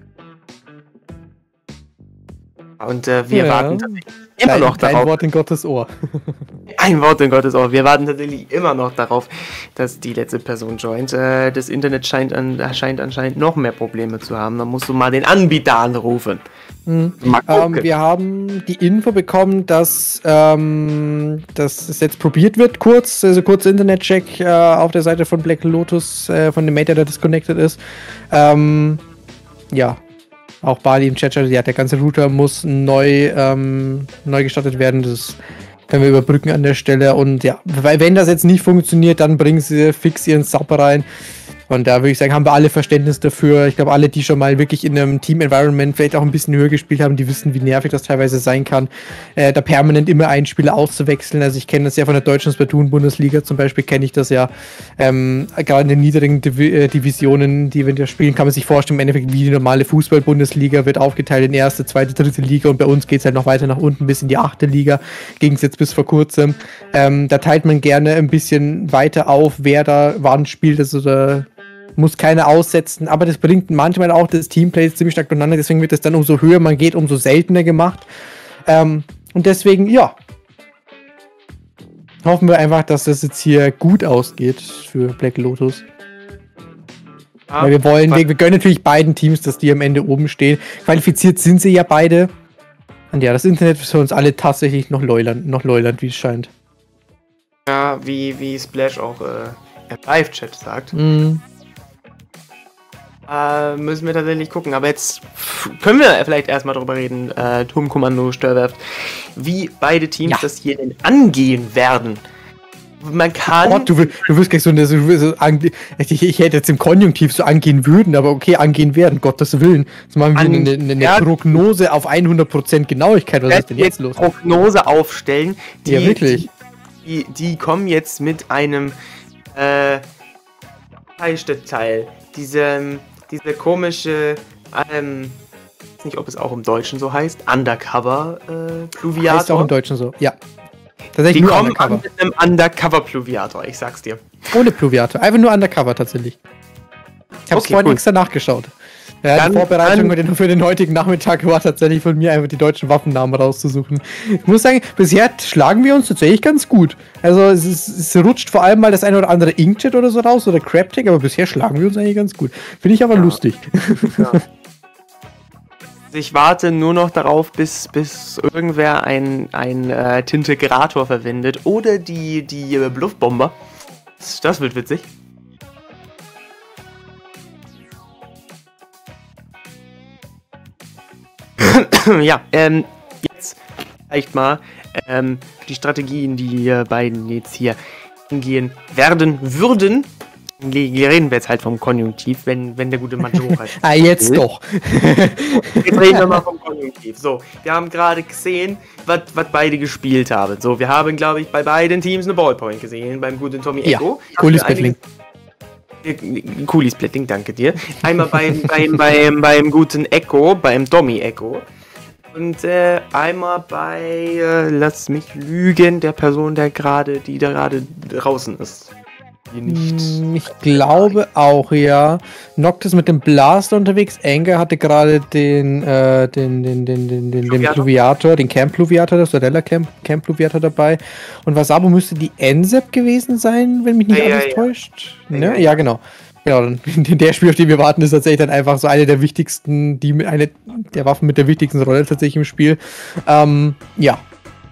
Und äh, wir ja. warten tatsächlich immer Dein, noch darauf. Ein Wort in Gottes Ohr. Ein Wort in Gottes Ohr. Wir warten tatsächlich immer noch darauf, dass die letzte Person joint. Äh, das Internet scheint, an, scheint anscheinend noch mehr Probleme zu haben. Da musst du mal den Anbieter anrufen. Mhm. Mal gucken. Ähm, wir haben die Info bekommen, dass, ähm, dass es jetzt probiert wird, kurz, also kurzer Internet-Check äh, auf der Seite von Black Lotus, äh, von dem Mate, der disconnected ist. Ähm, ja. Auch Bali im Chat, ja, der ganze Router muss neu, ähm, neu gestartet werden. Das können wir überbrücken an der Stelle. Und ja, weil wenn das jetzt nicht funktioniert, dann bringen sie fix ihren Sub rein. Und da würde ich sagen, haben wir alle Verständnis dafür. Ich glaube, alle, die schon mal wirklich in einem Team-Environment vielleicht auch ein bisschen höher gespielt haben, die wissen, wie nervig das teilweise sein kann, äh, da permanent immer einen Spieler auszuwechseln. Also ich kenne das ja von der deutschen Splatoon-Bundesliga zum Beispiel, kenne ich das ja. Ähm, gerade in den niedrigen Div äh, Divisionen, die wir da spielen, kann man sich vorstellen, im Endeffekt wie die normale Fußball-Bundesliga wird aufgeteilt in erste, zweite, dritte Liga und bei uns geht es halt noch weiter nach unten bis in die achte Liga. Ging es jetzt bis vor kurzem. Ähm, da teilt man gerne ein bisschen weiter auf, wer da wann spielt. Also da muss keiner aussetzen, aber das bringt manchmal auch das Teamplay ziemlich stark durcheinander, deswegen wird es dann umso höher man geht, umso seltener gemacht. Ähm, und deswegen, ja, hoffen wir einfach, dass das jetzt hier gut ausgeht für Black Lotus. Ah, Weil wir wollen, wir, wir gönnen natürlich beiden Teams, dass die am Ende oben stehen. Qualifiziert sind sie ja beide. Und ja, das Internet ist für uns alle tatsächlich noch Leuland, noch Leuland, wie es scheint. Ja, wie, wie Splash auch äh, im Live-Chat sagt. Mm. Äh, müssen wir tatsächlich gucken. Aber jetzt können wir vielleicht erstmal darüber reden, äh, Turmkommando, Störwerft, wie beide Teams ja. das hier denn angehen werden. Man kann... Oh, du, du wirst gleich so, eine, so, so ich, ich hätte jetzt im Konjunktiv so angehen würden, aber okay, angehen werden, Gottes Willen. Jetzt machen wir eine, eine, eine ja, Prognose auf hundert Prozent Genauigkeit. Was ist denn jetzt los? Prognose aufstellen. Die, ja, wirklich. Die, die kommen jetzt mit einem äh, Teil. Diesem, diese komische, ähm, ich weiß nicht, ob es auch im Deutschen so heißt, Undercover äh, Pluviator. Heißt auch im Deutschen so, ja. Tatsächlich die nur kommen an mit einem Undercover Pluviator, ich sag's dir. Ohne Pluviator, einfach nur Undercover tatsächlich. Ich hab's okay, vorhin cool. extra nachgeschaut. Ja, dann, die Vorbereitung dann, für den heutigen Nachmittag war tatsächlich von mir einfach die deutschen Waffennamen rauszusuchen. Ich muss sagen, bisher schlagen wir uns tatsächlich ganz gut. Also es, ist, es rutscht vor allem mal das eine oder andere Inkjet oder so raus oder Craptic, aber bisher schlagen wir uns eigentlich ganz gut. Finde ich aber ja. lustig. Ja. Ich warte nur noch darauf, bis, bis irgendwer ein, ein äh, Tintegrator verwendet oder die, die äh, Bluffbomber. Das, das wird witzig. Ja, ähm, jetzt vielleicht mal ähm, die Strategien, die die beiden jetzt hier angehen werden würden. Reden wir jetzt halt vom Konjunktiv, wenn, wenn der gute Major halt. Ah, jetzt will. Doch. Jetzt reden wir mal vom Konjunktiv. So, wir haben gerade gesehen, was beide gespielt haben. So, wir haben, glaube ich, bei beiden Teams eine Ballpoint gesehen, beim guten Tommy Echo. Ja, cooles Splitting. Cooles Splitting, danke dir. Einmal beim, beim, beim, beim guten Echo, beim Tommy Echo. Und äh, einmal bei, äh, lass mich lügen, der Person, der gerade, die da gerade draußen ist. Nicht. Ich glaube auch, ja. Noctis mit dem Blaster unterwegs. Anger hatte gerade den, äh, den, den, den, den, den, den Pluviator, den Camp Pluviator, das Sorella Camp, Camp Pluviator dabei. Und Wasabo müsste die N S E P gewesen sein, wenn mich nicht ja, alles ja, täuscht. Ja, ne? ja, ja genau. Ja, dann der Spiel, auf den wir warten, ist tatsächlich dann einfach so eine der wichtigsten, die mit eine der Waffen mit der wichtigsten Rolle tatsächlich im Spiel. Ähm, ja.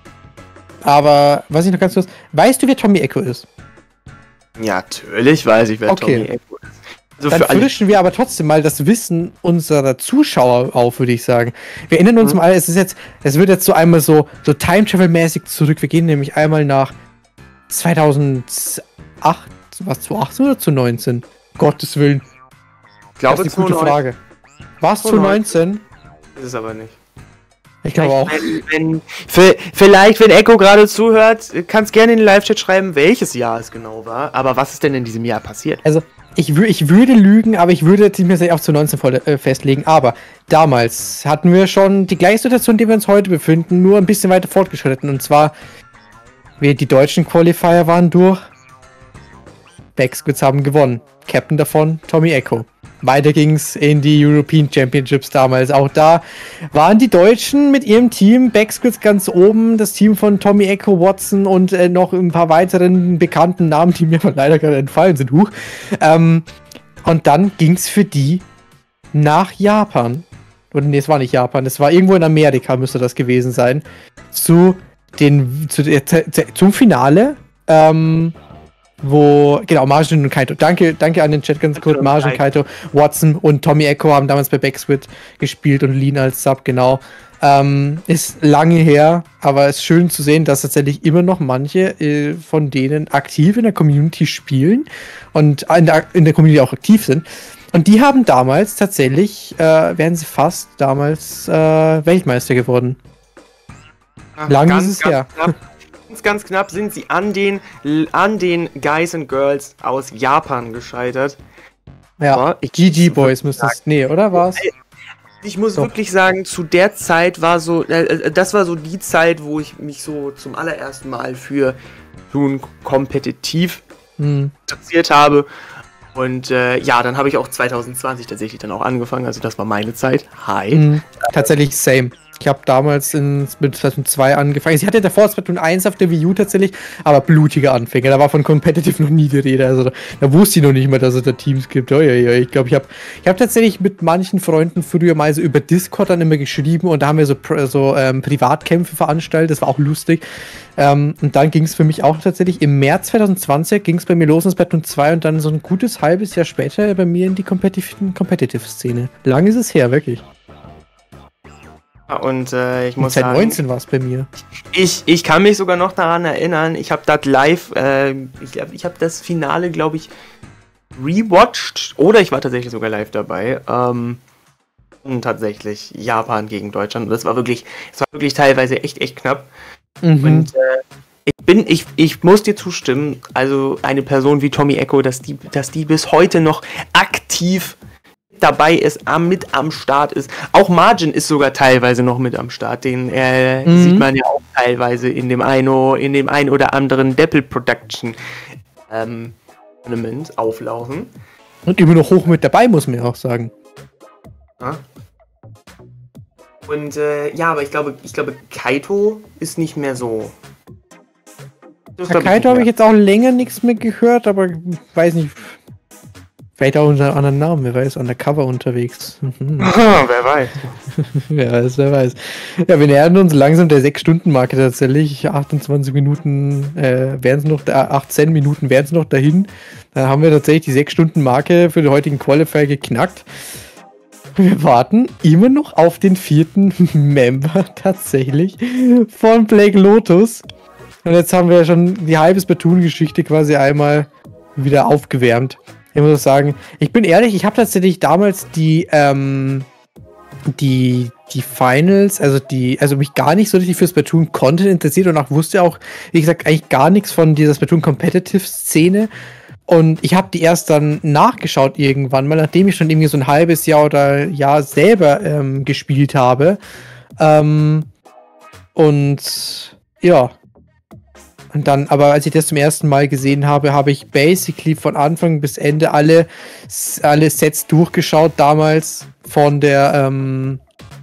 Aber, was ich noch ganz kurz, weißt du, wer Tommy Echo ist? Ja, natürlich weiß ich, wer okay. Tommy Echo ist. Also dann frischen wir aber trotzdem mal das Wissen unserer Zuschauer auf, würde ich sagen. Wir erinnern uns mhm. mal, es ist jetzt, es wird jetzt so einmal so, so Time-Travel-mäßig zurück. Wir gehen nämlich einmal nach zweitausendacht, was, zu achtzehn oder zu neunzehn? Gottes Willen. Ich glaube, das ist eine gute Frage. War es zu neunzehn? Ist es aber nicht. Ich glaube auch. Wenn, wenn, vielleicht, wenn Echo gerade zuhört, kannst gerne in den Live-Chat schreiben, welches Jahr es genau war. Aber was ist denn in diesem Jahr passiert? Also, ich, ich würde lügen, aber ich würde jetzt nicht mehr auf zu neunzehn voll, äh, festlegen. Aber damals hatten wir schon die gleiche Situation, in der wir uns heute befinden, nur ein bisschen weiter fortgeschritten. Und zwar, wir, die deutschen Qualifier waren durch. Backsquids haben gewonnen. Captain davon, Tommy Echo. Weiter ging's in die European Championships damals. Auch da waren die Deutschen mit ihrem Team, Backsquids ganz oben, das Team von Tommy Echo, Watson und äh, noch ein paar weiteren bekannten Namen, die mir leider gerade entfallen sind. Huch. Ähm, und dann ging's für die nach Japan. Oder nee, es war nicht Japan, es war irgendwo in Amerika, müsste das gewesen sein. Zu den, zu der, zum Finale. Ähm, Wo, genau, Margin und Kaito. Danke, danke an den Chat ganz kurz. Margin, Kaito, Watson und Tommy Echo haben damals bei Backsquid gespielt und Lean als Sub, genau. Ähm, ist lange her, aber es ist schön zu sehen, dass tatsächlich immer noch manche äh, von denen aktiv in der Community spielen und in der, in der Community auch aktiv sind. Und die haben damals tatsächlich, äh, wären sie fast damals äh, Weltmeister geworden. Ach, Lange ganz, ist es ganz her. Knapp, ganz, ganz knapp sind sie an den, an den Guys and Girls aus Japan gescheitert. Ja, Aber ich- G G Boys müsste es. Nee, oder war's? Ich muss Doch. wirklich sagen, zu der Zeit war so, äh, das war so die Zeit, wo ich mich so zum allerersten Mal für Toon kompetitiv Hm. interessiert habe. Und äh, ja, dann habe ich auch zwanzig zwanzig tatsächlich dann auch angefangen, also das war meine Zeit. Hi. Mhm. Tatsächlich same. Ich habe damals in, mit zweitausendzwei angefangen. Ich hatte davor zweitausendeins auf der Wii U tatsächlich, aber blutige Anfänge. Da war von Competitive noch nie die Rede. Also da, da wusste ich noch nicht mal, dass es da Teams gibt. Oh, ja, ja. Ich glaube, ich habe ich hab tatsächlich mit manchen Freunden früher mal so über Discord dann immer geschrieben und da haben wir so, so ähm, Privatkämpfe veranstaltet. Das war auch lustig. Ähm, und dann ging es für mich auch tatsächlich im März zwanzig zwanzig ging es bei mir los in Splatoon zwei und dann so ein gutes halbes Jahr später bei mir in die Competitive-Szene. Competitive Lang ist es her, wirklich. Und äh, ich muss sagen, zwanzig neunzehn war es bei mir. ich, ich kann mich sogar noch daran erinnern, ich habe das live, äh, ich glaube, ich habe das Finale, glaube ich, rewatcht oder ich war tatsächlich sogar live dabei. Ähm, und tatsächlich Japan gegen Deutschland. Und das war wirklich, das war wirklich teilweise echt, echt knapp. Mhm. Und äh, ich bin, ich, ich muss dir zustimmen, also eine Person wie Tommy Echo, dass die, dass die bis heute noch aktiv dabei ist, am, mit am Start ist. Auch Margin ist sogar teilweise noch mit am Start. Den äh, Mhm. sieht man ja auch teilweise in dem ein, in dem ein oder anderen Deppel Production ähm, Tournament auflaufen. Und immer noch hoch mit dabei, muss man ja auch sagen. Ja. Und äh, ja, aber ich glaube, ich glaube, Kaito ist nicht mehr so. Das Bei glaub Kaito habe ich nicht jetzt auch länger nichts mehr gehört, aber weiß nicht. Vielleicht auch unter einem anderen Namen, wer weiß, undercover unterwegs. Mhm. mehr. Wer weiß. Wer weiß, wer weiß. Ja, wir nähern uns langsam der sechs Stunden Marke tatsächlich. achtundzwanzig Minuten äh, wären es noch, äh, achtzehn Minuten wären es noch dahin. Dann haben wir tatsächlich die sechs Stunden Marke für den heutigen Qualifier geknackt. Wir warten immer noch auf den vierten Member tatsächlich von Black Lotus. Und jetzt haben wir schon die halbe Splatoon-Geschichte quasi einmal wieder aufgewärmt. Ich muss sagen, ich bin ehrlich, ich habe tatsächlich damals die, ähm, die, die Finals, also die, also mich gar nicht so richtig für Splatoon Content interessiert und auch wusste auch, wie gesagt, eigentlich gar nichts von dieser Splatoon Competitive Szene. Und ich habe die erst dann nachgeschaut irgendwann mal, nachdem ich schon irgendwie so ein halbes Jahr oder Jahr selber ähm, gespielt habe. Ähm, und ja. Und dann, aber als ich das zum ersten Mal gesehen habe, habe ich basically von Anfang bis Ende alle, alle Sets durchgeschaut, damals von der, ähm,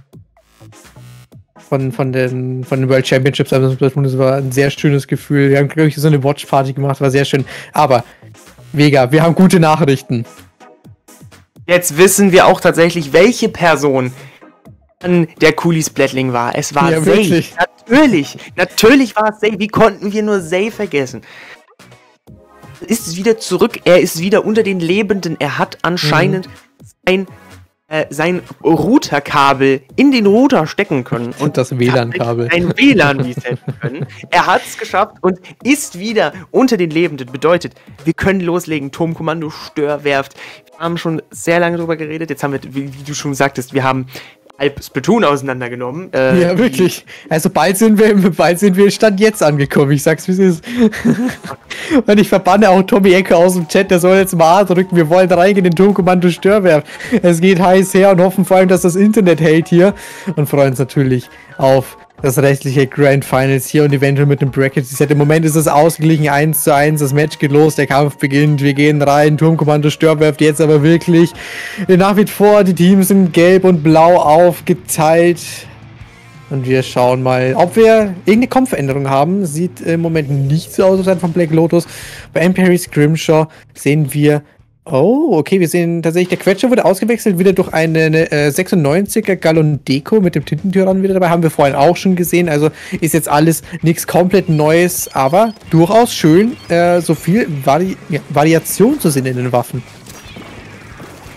von, von den, von den World Championships. Also das war ein sehr schönes Gefühl. Wir haben, glaube ich, so eine Watch-Party gemacht, war sehr schön. Aber, Vega, wir haben gute Nachrichten. Jetzt wissen wir auch tatsächlich, welche Person an der Coolies Blättling war. Es war Ja, Zay. wirklich. Natürlich, natürlich war es Zay. Wie konnten wir nur Zay vergessen? Ist wieder zurück, er ist wieder unter den Lebenden. Er hat anscheinend mhm. sein, äh, sein Routerkabel in den Router stecken können. Und das W L A N-Kabel. Ein W L A N resetten können. Er hat es geschafft und ist wieder unter den Lebenden. Bedeutet, wir können loslegen. Turmkommando, Stör, werft. Wir haben schon sehr lange drüber geredet. Jetzt haben wir, wie, wie du schon sagtest, wir haben halb Splatoon auseinandergenommen. Äh, Ja, wirklich. Also bald sind wir, bald sind wir Stand jetzt angekommen. Ich sag's, wie es ist. Und ich verbanne auch Tommy Ecke aus dem Chat, der soll jetzt mal A drücken. Wir wollen reingehen in den Turmkommando Störwerf. Es geht heiß her und hoffen vor allem, dass das Internet hält hier. Und freuen uns natürlich auf das restliche Grand Finals hier und eventuell mit dem Bracket. Im Moment ist es ausgeglichen eins zu eins. Das Match geht los, der Kampf beginnt. Wir gehen rein. Turmkommando Störwerft jetzt aber wirklich nach wie vor. Die Teams sind gelb und blau aufgeteilt. Und wir schauen mal, ob wir irgendeine Kampfveränderung haben. Sieht im Moment nicht so aus, als von Black Lotus. Bei Emperor Scrimshaw sehen wir. Oh, okay, wir sehen tatsächlich, der Quetscher wurde ausgewechselt, wieder durch eine, eine äh, sechsundneunziger Gallon Deko mit dem Tintentyrann wieder dabei. Haben wir vorhin auch schon gesehen, also ist jetzt alles nichts komplett Neues, aber durchaus schön, äh, so viel Vari ja, Variation zu sehen in den Waffen.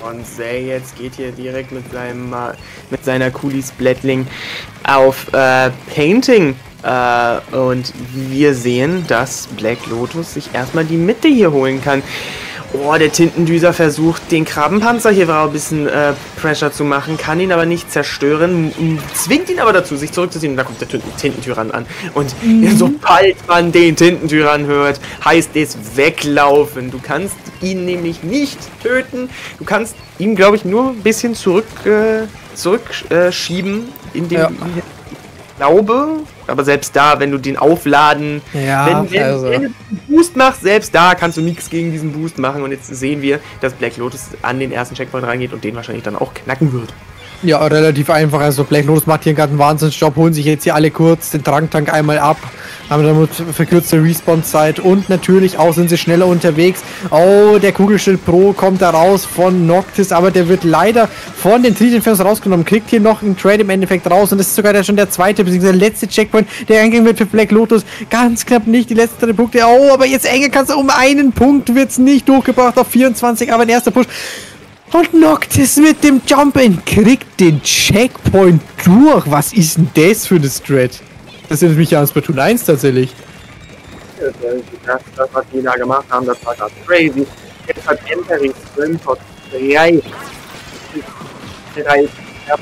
von Zay jetzt geht hier direkt mit seinem äh, mit seiner Coolies Blättling auf äh, Painting. Äh, und wir sehen, dass Black Lotus sich erstmal die Mitte hier holen kann. Oh, der Tintendüser versucht, den Krabbenpanzer hier ein bisschen äh, Pressure zu machen, kann ihn aber nicht zerstören, zwingt ihn aber dazu, sich zurückzuziehen. Und da kommt der Tintentyrann an. Und mhm. sobald man den Tintentyrann hört, heißt es weglaufen. Du kannst ihn nämlich nicht töten. Du kannst ihn, glaube ich, nur ein bisschen zurück, äh, zurückschieben, äh, in dem... Ja. glaube, aber selbst da, wenn du den aufladen, ja, wenn, wenn, also. wenn du einen Boost machst, selbst da kannst du nichts gegen diesen Boost machen. Und jetzt sehen wir, dass Black Lotus an den ersten Checkpoint reingeht und den wahrscheinlich dann auch knacken wird. Ja, relativ einfach. Also Black Lotus macht hier gerade einen Wahnsinnsjob, holen sich jetzt hier alle kurz den Tranktank einmal ab, haben damit verkürzte Respawn-Zeit und natürlich auch sind sie schneller unterwegs. Oh, der Kugelschild Pro kommt da raus von Noctis, aber der wird leider von den Triton-Fans rausgenommen, kriegt hier noch einen Trade im Endeffekt raus und das ist sogar der, schon der zweite, beziehungsweise der letzte Checkpoint, der eingegangen wird für Black Lotus. Ganz knapp nicht die letzten drei Punkte. Oh, aber jetzt enger kannst du um einen Punkt, wird es nicht durchgebracht auf vierundzwanzig, aber ein erster Push. Und Noctis mit dem Jump-In kriegt den Checkpoint durch. Was ist denn das für eine Strat? Das erinnert mich ja an Splatoon eins tatsächlich. Das, das, was die da gemacht haben, das war gerade crazy. Jetzt hat Emperor Scrimshot drei. drei.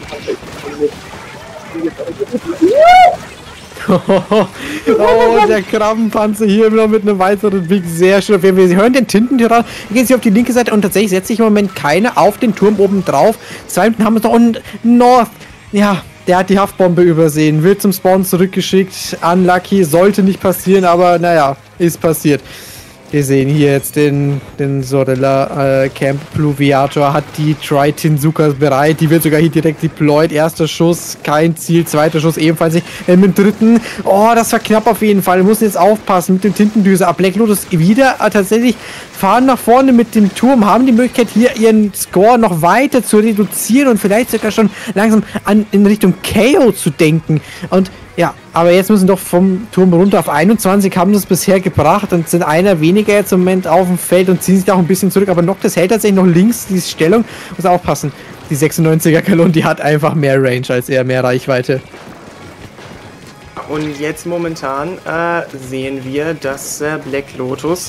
Oh, der Krabbenpanzer hier noch mit einem weiteren Big, sehr schön. Wir hören den Tintentyrann, gehen sie auf die linke Seite und tatsächlich setzt sich im Moment keiner auf den Turm oben drauf. Zwei Minuten haben wir noch und North, ja, der hat die Haftbombe übersehen, wird zum Spawn zurückgeschickt. Unlucky, sollte nicht passieren, aber naja, ist passiert. Wir sehen hier jetzt den, den Sorella äh, Camp Pluviator, hat die Tritinsukas bereit, die wird sogar hier direkt deployed. Erster Schuss, kein Ziel, zweiter Schuss ebenfalls nicht. Äh, mit dem dritten, oh, das war knapp auf jeden Fall. Wir müssen jetzt aufpassen mit dem Tintendüser. Ab Black Lotus wieder äh, tatsächlich fahren nach vorne mit dem Turm, haben die Möglichkeit hier ihren Score noch weiter zu reduzieren und vielleicht sogar schon langsam an, in Richtung K O zu denken. Und ja, aber jetzt müssen doch vom Turm runter auf einundzwanzig, haben das bisher gebracht und sind einer weniger jetzt im Moment auf dem Feld und ziehen sich da auch ein bisschen zurück. Aber Noctis hält tatsächlich noch links die Stellung. Muss aufpassen. Die sechsundneunziger Kalon, die hat einfach mehr Range als er, mehr Reichweite. Und jetzt momentan äh, sehen wir, dass äh, Black Lotus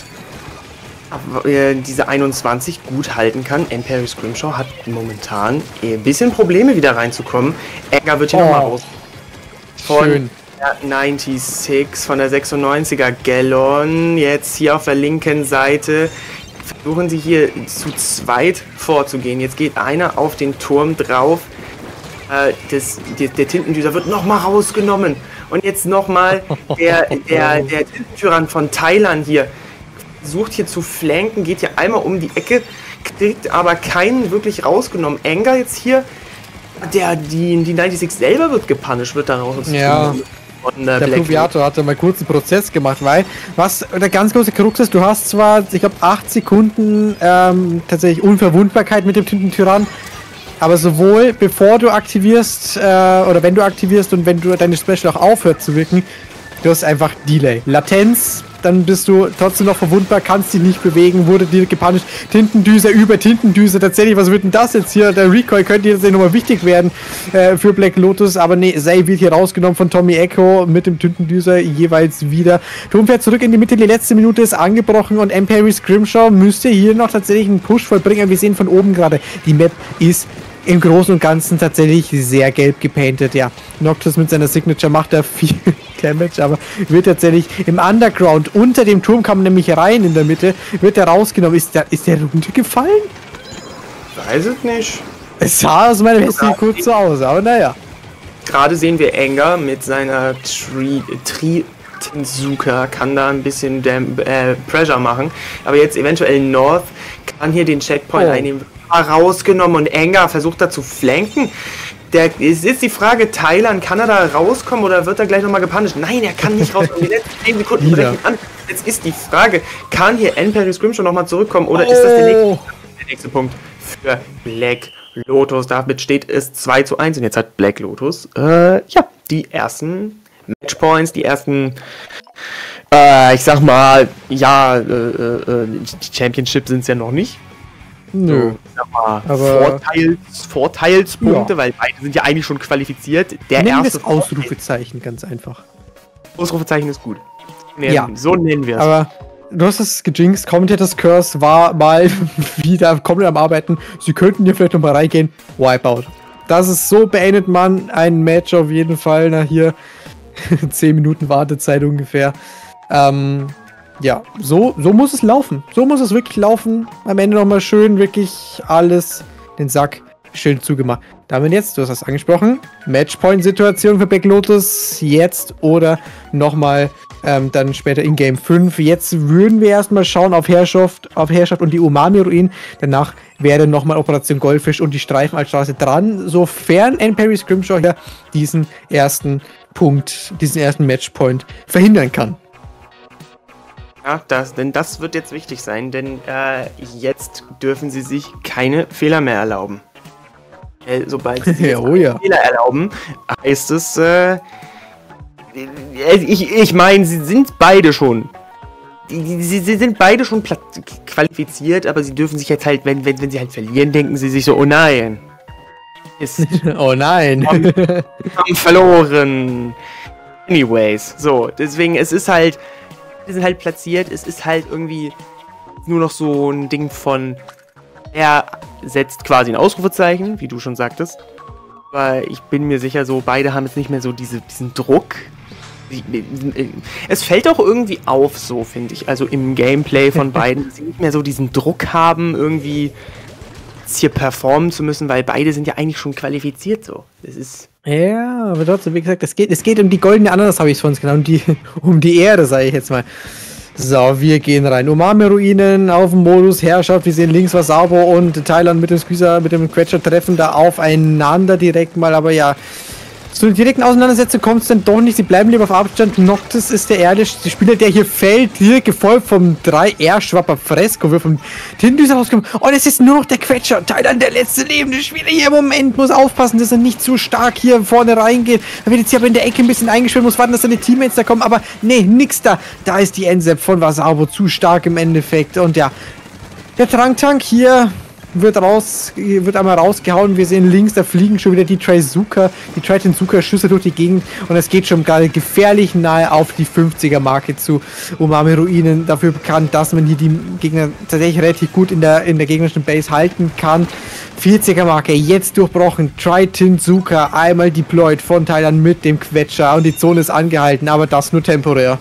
äh, diese einundzwanzig gut halten kann. Emperor Scrimshaw hat momentan ein bisschen Probleme wieder reinzukommen. Egger wird hier oh. nochmal raus. Von Schön. Der sechsundneunzig, von der sechsundneunziger Gallon, jetzt hier auf der linken Seite, versuchen sie hier zu zweit vorzugehen. Jetzt geht einer auf den Turm drauf, äh, das, der, der Tintendüser wird nochmal rausgenommen. Und jetzt nochmal der, der, der Tintentyrann von Thailand hier, versucht hier zu flanken, geht hier einmal um die Ecke, kriegt aber keinen wirklich rausgenommen. Anger jetzt hier, Der, die, die sechsundneunzig selber wird gepunished, wird daraus. Ja, von, äh, der Pluviator hatte mal kurz einen Prozess gemacht, weil, was der ganz große Krux ist, du hast zwar, ich glaube, acht Sekunden ähm, tatsächlich Unverwundbarkeit mit dem Tintentyrann, aber sowohl bevor du aktivierst, äh, oder wenn du aktivierst und wenn du deine Special auch aufhört zu wirken, du hast einfach Delay. Latenz, dann bist du trotzdem noch verwundbar, kannst dich nicht bewegen, wurde dir gepunished. Tintendüse über Tintendüse, tatsächlich, was wird denn das jetzt hier? Der Recoil könnte jetzt nochmal wichtig werden äh, für Black Lotus, aber nee, Zay wird hier rausgenommen von Tommy Echo mit dem Tintendüser jeweils wieder. Turm fährt zurück in die Mitte, die letzte Minute ist angebrochen und Emperor Scrimshaw müsste hier noch tatsächlich einen Push vollbringen. Wir sehen von oben gerade, die Map ist im Großen und Ganzen tatsächlich sehr gelb gepainted, ja. Noctis mit seiner Signature macht da viel Damage, aber wird tatsächlich im Underground, unter dem Turm kam nämlich rein in der Mitte, wird er rausgenommen. Ist der, ist der runtergefallen? Weiß es nicht. Es sah aus meiner Weste kurz so aus, aber naja. Gerade sehen wir Anger mit seiner Tritinsuka, kann da ein bisschen Dam äh, Pressure machen, aber jetzt eventuell North kann hier den Checkpoint oh. einnehmen. Rausgenommen und Anger versucht da zu flanken. Der, es ist die Frage, Thailand, kann er da rauskommen oder wird er gleich nochmal gepunished? Nein, er kann nicht rauskommen. Die letzten zehn Sekunden brechen an. Jetzt ist die Frage, kann hier Emperor Scrimshaw nochmal zurückkommen oder oh. ist das der nächste, der nächste Punkt für Black Lotus? Damit steht es zwei zu eins und jetzt hat Black Lotus äh, ja, die ersten Matchpoints, die ersten äh, ich sag mal, ja, äh, äh, die Championship sind es ja noch nicht. Nö. So, mal, aber Vorteils, Vorteilspunkte, ja. weil beide sind ja eigentlich schon qualifiziert. Der nennen wir erste es Ausrufezeichen, ganz einfach. Ausrufezeichen ist gut. Nee, Ja. So nennen wir es. Aber du hast es gejinxt, Commentators Curse war mal wieder komplett am Arbeiten. Sie könnten hier vielleicht nochmal reingehen. Wipeout. Das ist so, beendet man ein Match auf jeden Fall. Na hier, zehn Minuten Wartezeit ungefähr. Ähm, ja, so, so muss es laufen. So muss es wirklich laufen. Am Ende nochmal schön, wirklich alles, den Sack schön zugemacht. Damit jetzt, du hast das angesprochen, Matchpoint-Situation für Black Lotus jetzt oder nochmal ähm, dann später in Game fünf. Jetzt würden wir erstmal schauen auf Herrschaft, auf Herrschaft und die Umami-Ruinen. Danach wäre nochmal Operation Goldfisch und die Streifenaltstraße dran, sofern N. Perry Scrimshaw hier diesen ersten Punkt, diesen ersten Matchpoint verhindern kann. Ja, das, denn das wird jetzt wichtig sein, denn äh, jetzt dürfen sie sich keine Fehler mehr erlauben. Äh, sobald sie sich Ja, oh ja. Fehler erlauben, heißt es, äh, ich, ich meine, sie sind beide schon, die, sie, sie sind beide schon qualifiziert, aber sie dürfen sich jetzt halt, wenn, wenn, wenn sie halt verlieren, denken sie sich so, oh nein. Ist oh nein. haben, haben verloren. Anyways, so, deswegen, es ist halt, wir sind halt platziert, es ist halt irgendwie nur noch so ein Ding von, er setzt quasi ein Ausrufezeichen, wie du schon sagtest, weil ich bin mir sicher, so beide haben jetzt nicht mehr so diese, diesen Druck. Es fällt auch irgendwie auf, so finde ich, also im Gameplay von beiden, dass sie nicht mehr so diesen Druck haben, irgendwie jetzt hier performen zu müssen, weil beide sind ja eigentlich schon qualifiziert, so. Das ist... Ja, aber trotzdem, wie gesagt, es geht, es geht um die goldene Ananas, habe ich es von uns genannt, um die, um die Erde, sage ich jetzt mal. So, wir gehen rein. Umami-Ruinen auf dem Modus Herrschaft. Wir sehen links Wasabo und Thailand mit dem Squeezer, mit dem Quetscher treffen da aufeinander direkt mal, aber ja. Zu den direkten Auseinandersetzungen kommt es dann doch nicht. Sie bleiben lieber auf Abstand. Noctis ist der ehrliche Spieler, der hier fällt. Direkt gefolgt vom drei R Schwapper Fresco. Wir vom Tindüser rauskommen. Und es ist nur noch der Quetscher. Thailand, der letzte lebende Spieler hier im Moment. Muss aufpassen, dass er nicht zu stark hier vorne reingeht. Er wird jetzt hier aber in der Ecke ein bisschen eingeschwemmt. Muss warten, dass seine Teammates da kommen. Aber nee, nix da. Da ist die N-Sep von Wasabo zu stark im Endeffekt. Und ja, der Trank-Tank hier wird raus, wird einmal rausgehauen. Wir sehen links, da fliegen schon wieder die Trizuka, die Triton-Zuka-Schüsse durch die Gegend und es geht schon gerade gefährlich nahe auf die fünfziger-Marke zu. Umami-Ruinen dafür bekannt, dass man hier die Gegner tatsächlich relativ gut in der, in der gegnerischen Base halten kann. vierziger-Marke jetzt durchbrochen. Triton-Zuka einmal deployed von Thailand mit dem Quetscher und die Zone ist angehalten, aber das nur temporär.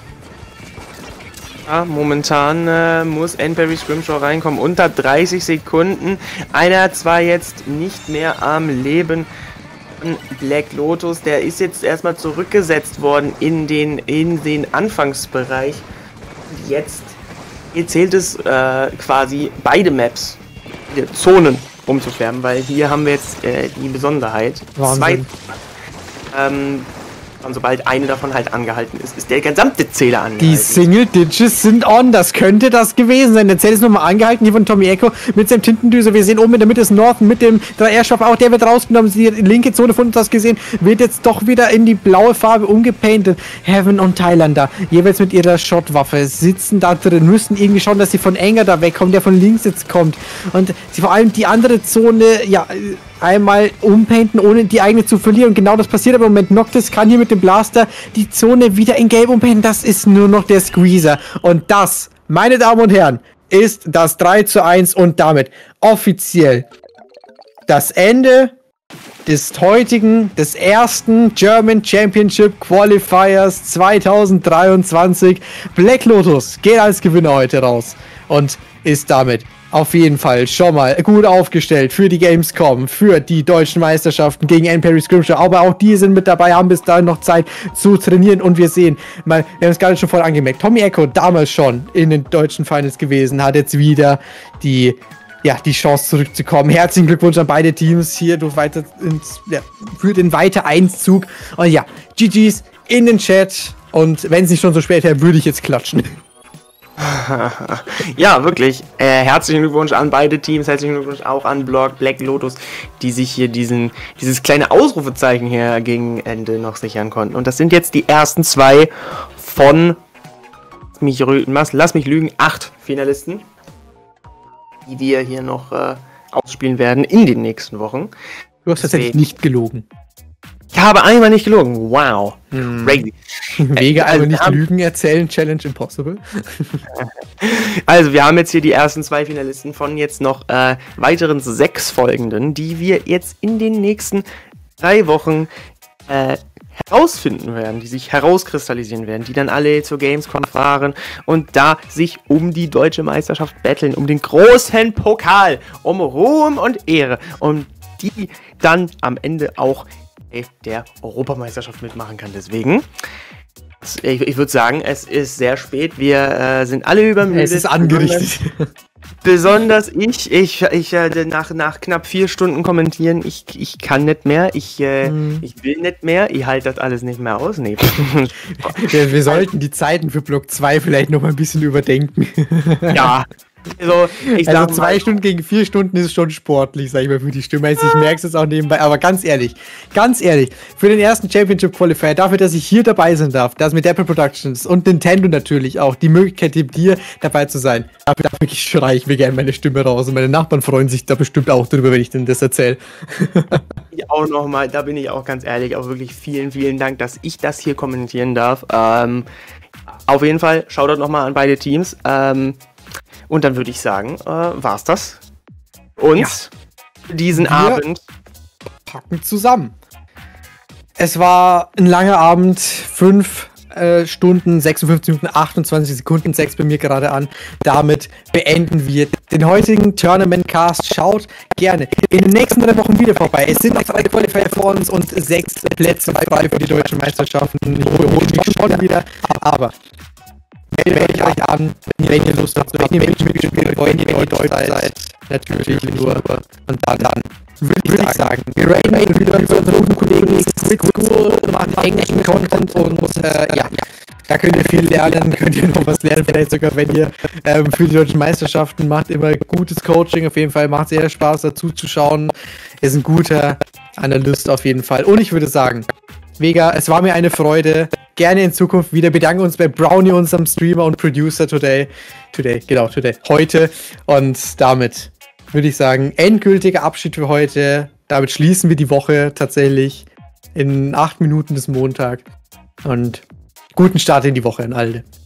Ja, momentan äh, muss N. Perry Scrimshaw reinkommen. Unter dreißig Sekunden. Einer hat zwar jetzt nicht mehr am Leben. Black Lotus, der ist jetzt erstmal zurückgesetzt worden in den, in den Anfangsbereich. Jetzt, hier zählt es äh, quasi beide Maps, die Zonen umzufärben, weil hier haben wir jetzt äh, die Besonderheit. Zwei, ähm, und sobald eine davon halt angehalten ist, ist der gesamte Zähler angehalten. Die Single Digits sind on, das könnte das gewesen sein. Der Zähler ist nochmal angehalten, hier von Tommy Echo mit seinem Tintendüser. Wir sehen oben in der Mitte ist Norton mit dem drei R-Schwab, auch der wird rausgenommen. Die linke Zone von uns das gesehen, wird jetzt doch wieder in die blaue Farbe umgepaintet. Heaven und Thailander, jeweils mit ihrer Shotwaffe, sitzen da drin, müssen irgendwie schauen, dass sie von Enger da wegkommen, der von links jetzt kommt. Und sie vor allem die andere Zone, ja, einmal umpainten, ohne die eigene zu verlieren. Und genau das passiert aber im Moment. Noctis kann hier mit dem Blaster die Zone wieder in gelb umpainten. Das ist nur noch der Squeezer. Und das, meine Damen und Herren, ist das drei zu eins und damit offiziell das Ende des heutigen, des ersten German Championship Qualifiers zweitausenddreiundzwanzig. Black Lotus geht als Gewinner heute raus und ist damit auf jeden Fall schon mal gut aufgestellt für die Gamescom, für die deutschen Meisterschaften gegen N. Perry Scrimshaw. Aber auch die sind mit dabei, haben bis dahin noch Zeit zu trainieren. Und wir sehen, mal, wir haben es gerade schon vorhin angemerkt, Tommy Echo damals schon in den deutschen Finals gewesen, hat jetzt wieder die, ja, die Chance zurückzukommen. Herzlichen Glückwunsch an beide Teams hier durch weiter ins, ja, für den Weitereinzug. Und ja, G Gs in den Chat. Und wenn es nicht schon so spät wäre, würde ich jetzt klatschen. Ja, wirklich. Äh, herzlichen Glückwunsch an beide Teams, herzlichen Glückwunsch auch an Block Black Lotus, die sich hier diesen, dieses kleine Ausrufezeichen hier gegen Ende noch sichern konnten. Und das sind jetzt die ersten zwei von, mich, lass mich lügen, acht Finalisten. die wir hier noch äh, ausspielen werden in den nächsten Wochen. Du hast tatsächlich nicht gelogen. Ich habe einmal nicht gelogen. Wow. Hm. Crazy. Wege also einmal nicht haben... Lügen erzählen, Challenge Impossible. Also, wir haben jetzt hier die ersten zwei Finalisten von jetzt noch äh, weiteren sechs folgenden, die wir jetzt in den nächsten drei Wochen äh, herausfinden werden, die sich herauskristallisieren werden, die dann alle zur Gamescom fahren und da sich um die deutsche Meisterschaft battlen, um den großen Pokal, um Ruhm und Ehre, um die dann am Ende auch der Europameisterschaft mitmachen kann. Deswegen, ich, ich würde sagen, es ist sehr spät. Wir äh, sind alle übermüdet. Es ist angerichtet. Besonders ich, ich, ich äh, nach, nach knapp vier Stunden kommentieren, ich, ich kann nicht mehr, ich, äh, hm. ich will nicht mehr, ich halte das alles nicht mehr aus. Nee. wir, wir sollten die Zeiten für Block zwei vielleicht noch mal ein bisschen überdenken. Ja. Also, ich also zwei mal, Stunden gegen vier Stunden ist schon sportlich, sag ich mal, für die Stimme. Also ich merke es jetzt auch nebenbei, aber ganz ehrlich, ganz ehrlich, für den ersten Championship Qualifier, dafür, dass ich hier dabei sein darf, dass mit Apple Productions und Nintendo natürlich auch die Möglichkeit gibt, hier dabei zu sein, dafür, dafür schreie ich mir gerne meine Stimme raus und meine Nachbarn freuen sich da bestimmt auch drüber, wenn ich denen das erzähle. Auch nochmal, da bin ich auch ganz ehrlich, auch wirklich vielen, vielen Dank, dass ich das hier kommentieren darf. Ähm, auf jeden Fall, Shoutout nochmal an beide Teams. Ähm, Und dann würde ich sagen, äh, war's das. Und ja. diesen Wir Abend packen zusammen. Es war ein langer Abend, fünf äh, Stunden, sechsundfünfzig Minuten, achtundzwanzig Sekunden, sechs bei mir gerade an. Damit beenden wir den heutigen Tournament-Cast. Schaut gerne in den nächsten drei Wochen wieder vorbei. Es sind noch drei Qualifier vor uns und sechs Plätze frei für die deutschen Meisterschaften. Ich hole mich schon wieder, aber meldet euch an, wenn ihr Lust habt, wenn ihr mitgespielt wollt, wenn ihr deutsch seid, natürlich nur. Und dann, dann würde ich, würd ich sagen, wir reden über unsere guten Kollegen Squid School, machen englischen Content und äh, ja, da könnt ihr viel lernen, könnt ihr noch was lernen, vielleicht sogar, wenn ihr ähm, für die deutschen Meisterschaften macht, immer gutes Coaching, auf jeden Fall macht sehr Spaß dazu zu schauen, ist ein guter Analyst auf jeden Fall. Und ich würde sagen, Vega, es war mir eine Freude. Gerne in Zukunft wieder. Bedanken uns bei Brownie, unserem Streamer und Producer today. Today, genau, today. Heute. Und damit würde ich sagen, endgültiger Abschied für heute. Damit schließen wir die Woche tatsächlich in acht Minuten des Montag. Und guten Start in die Woche an alle.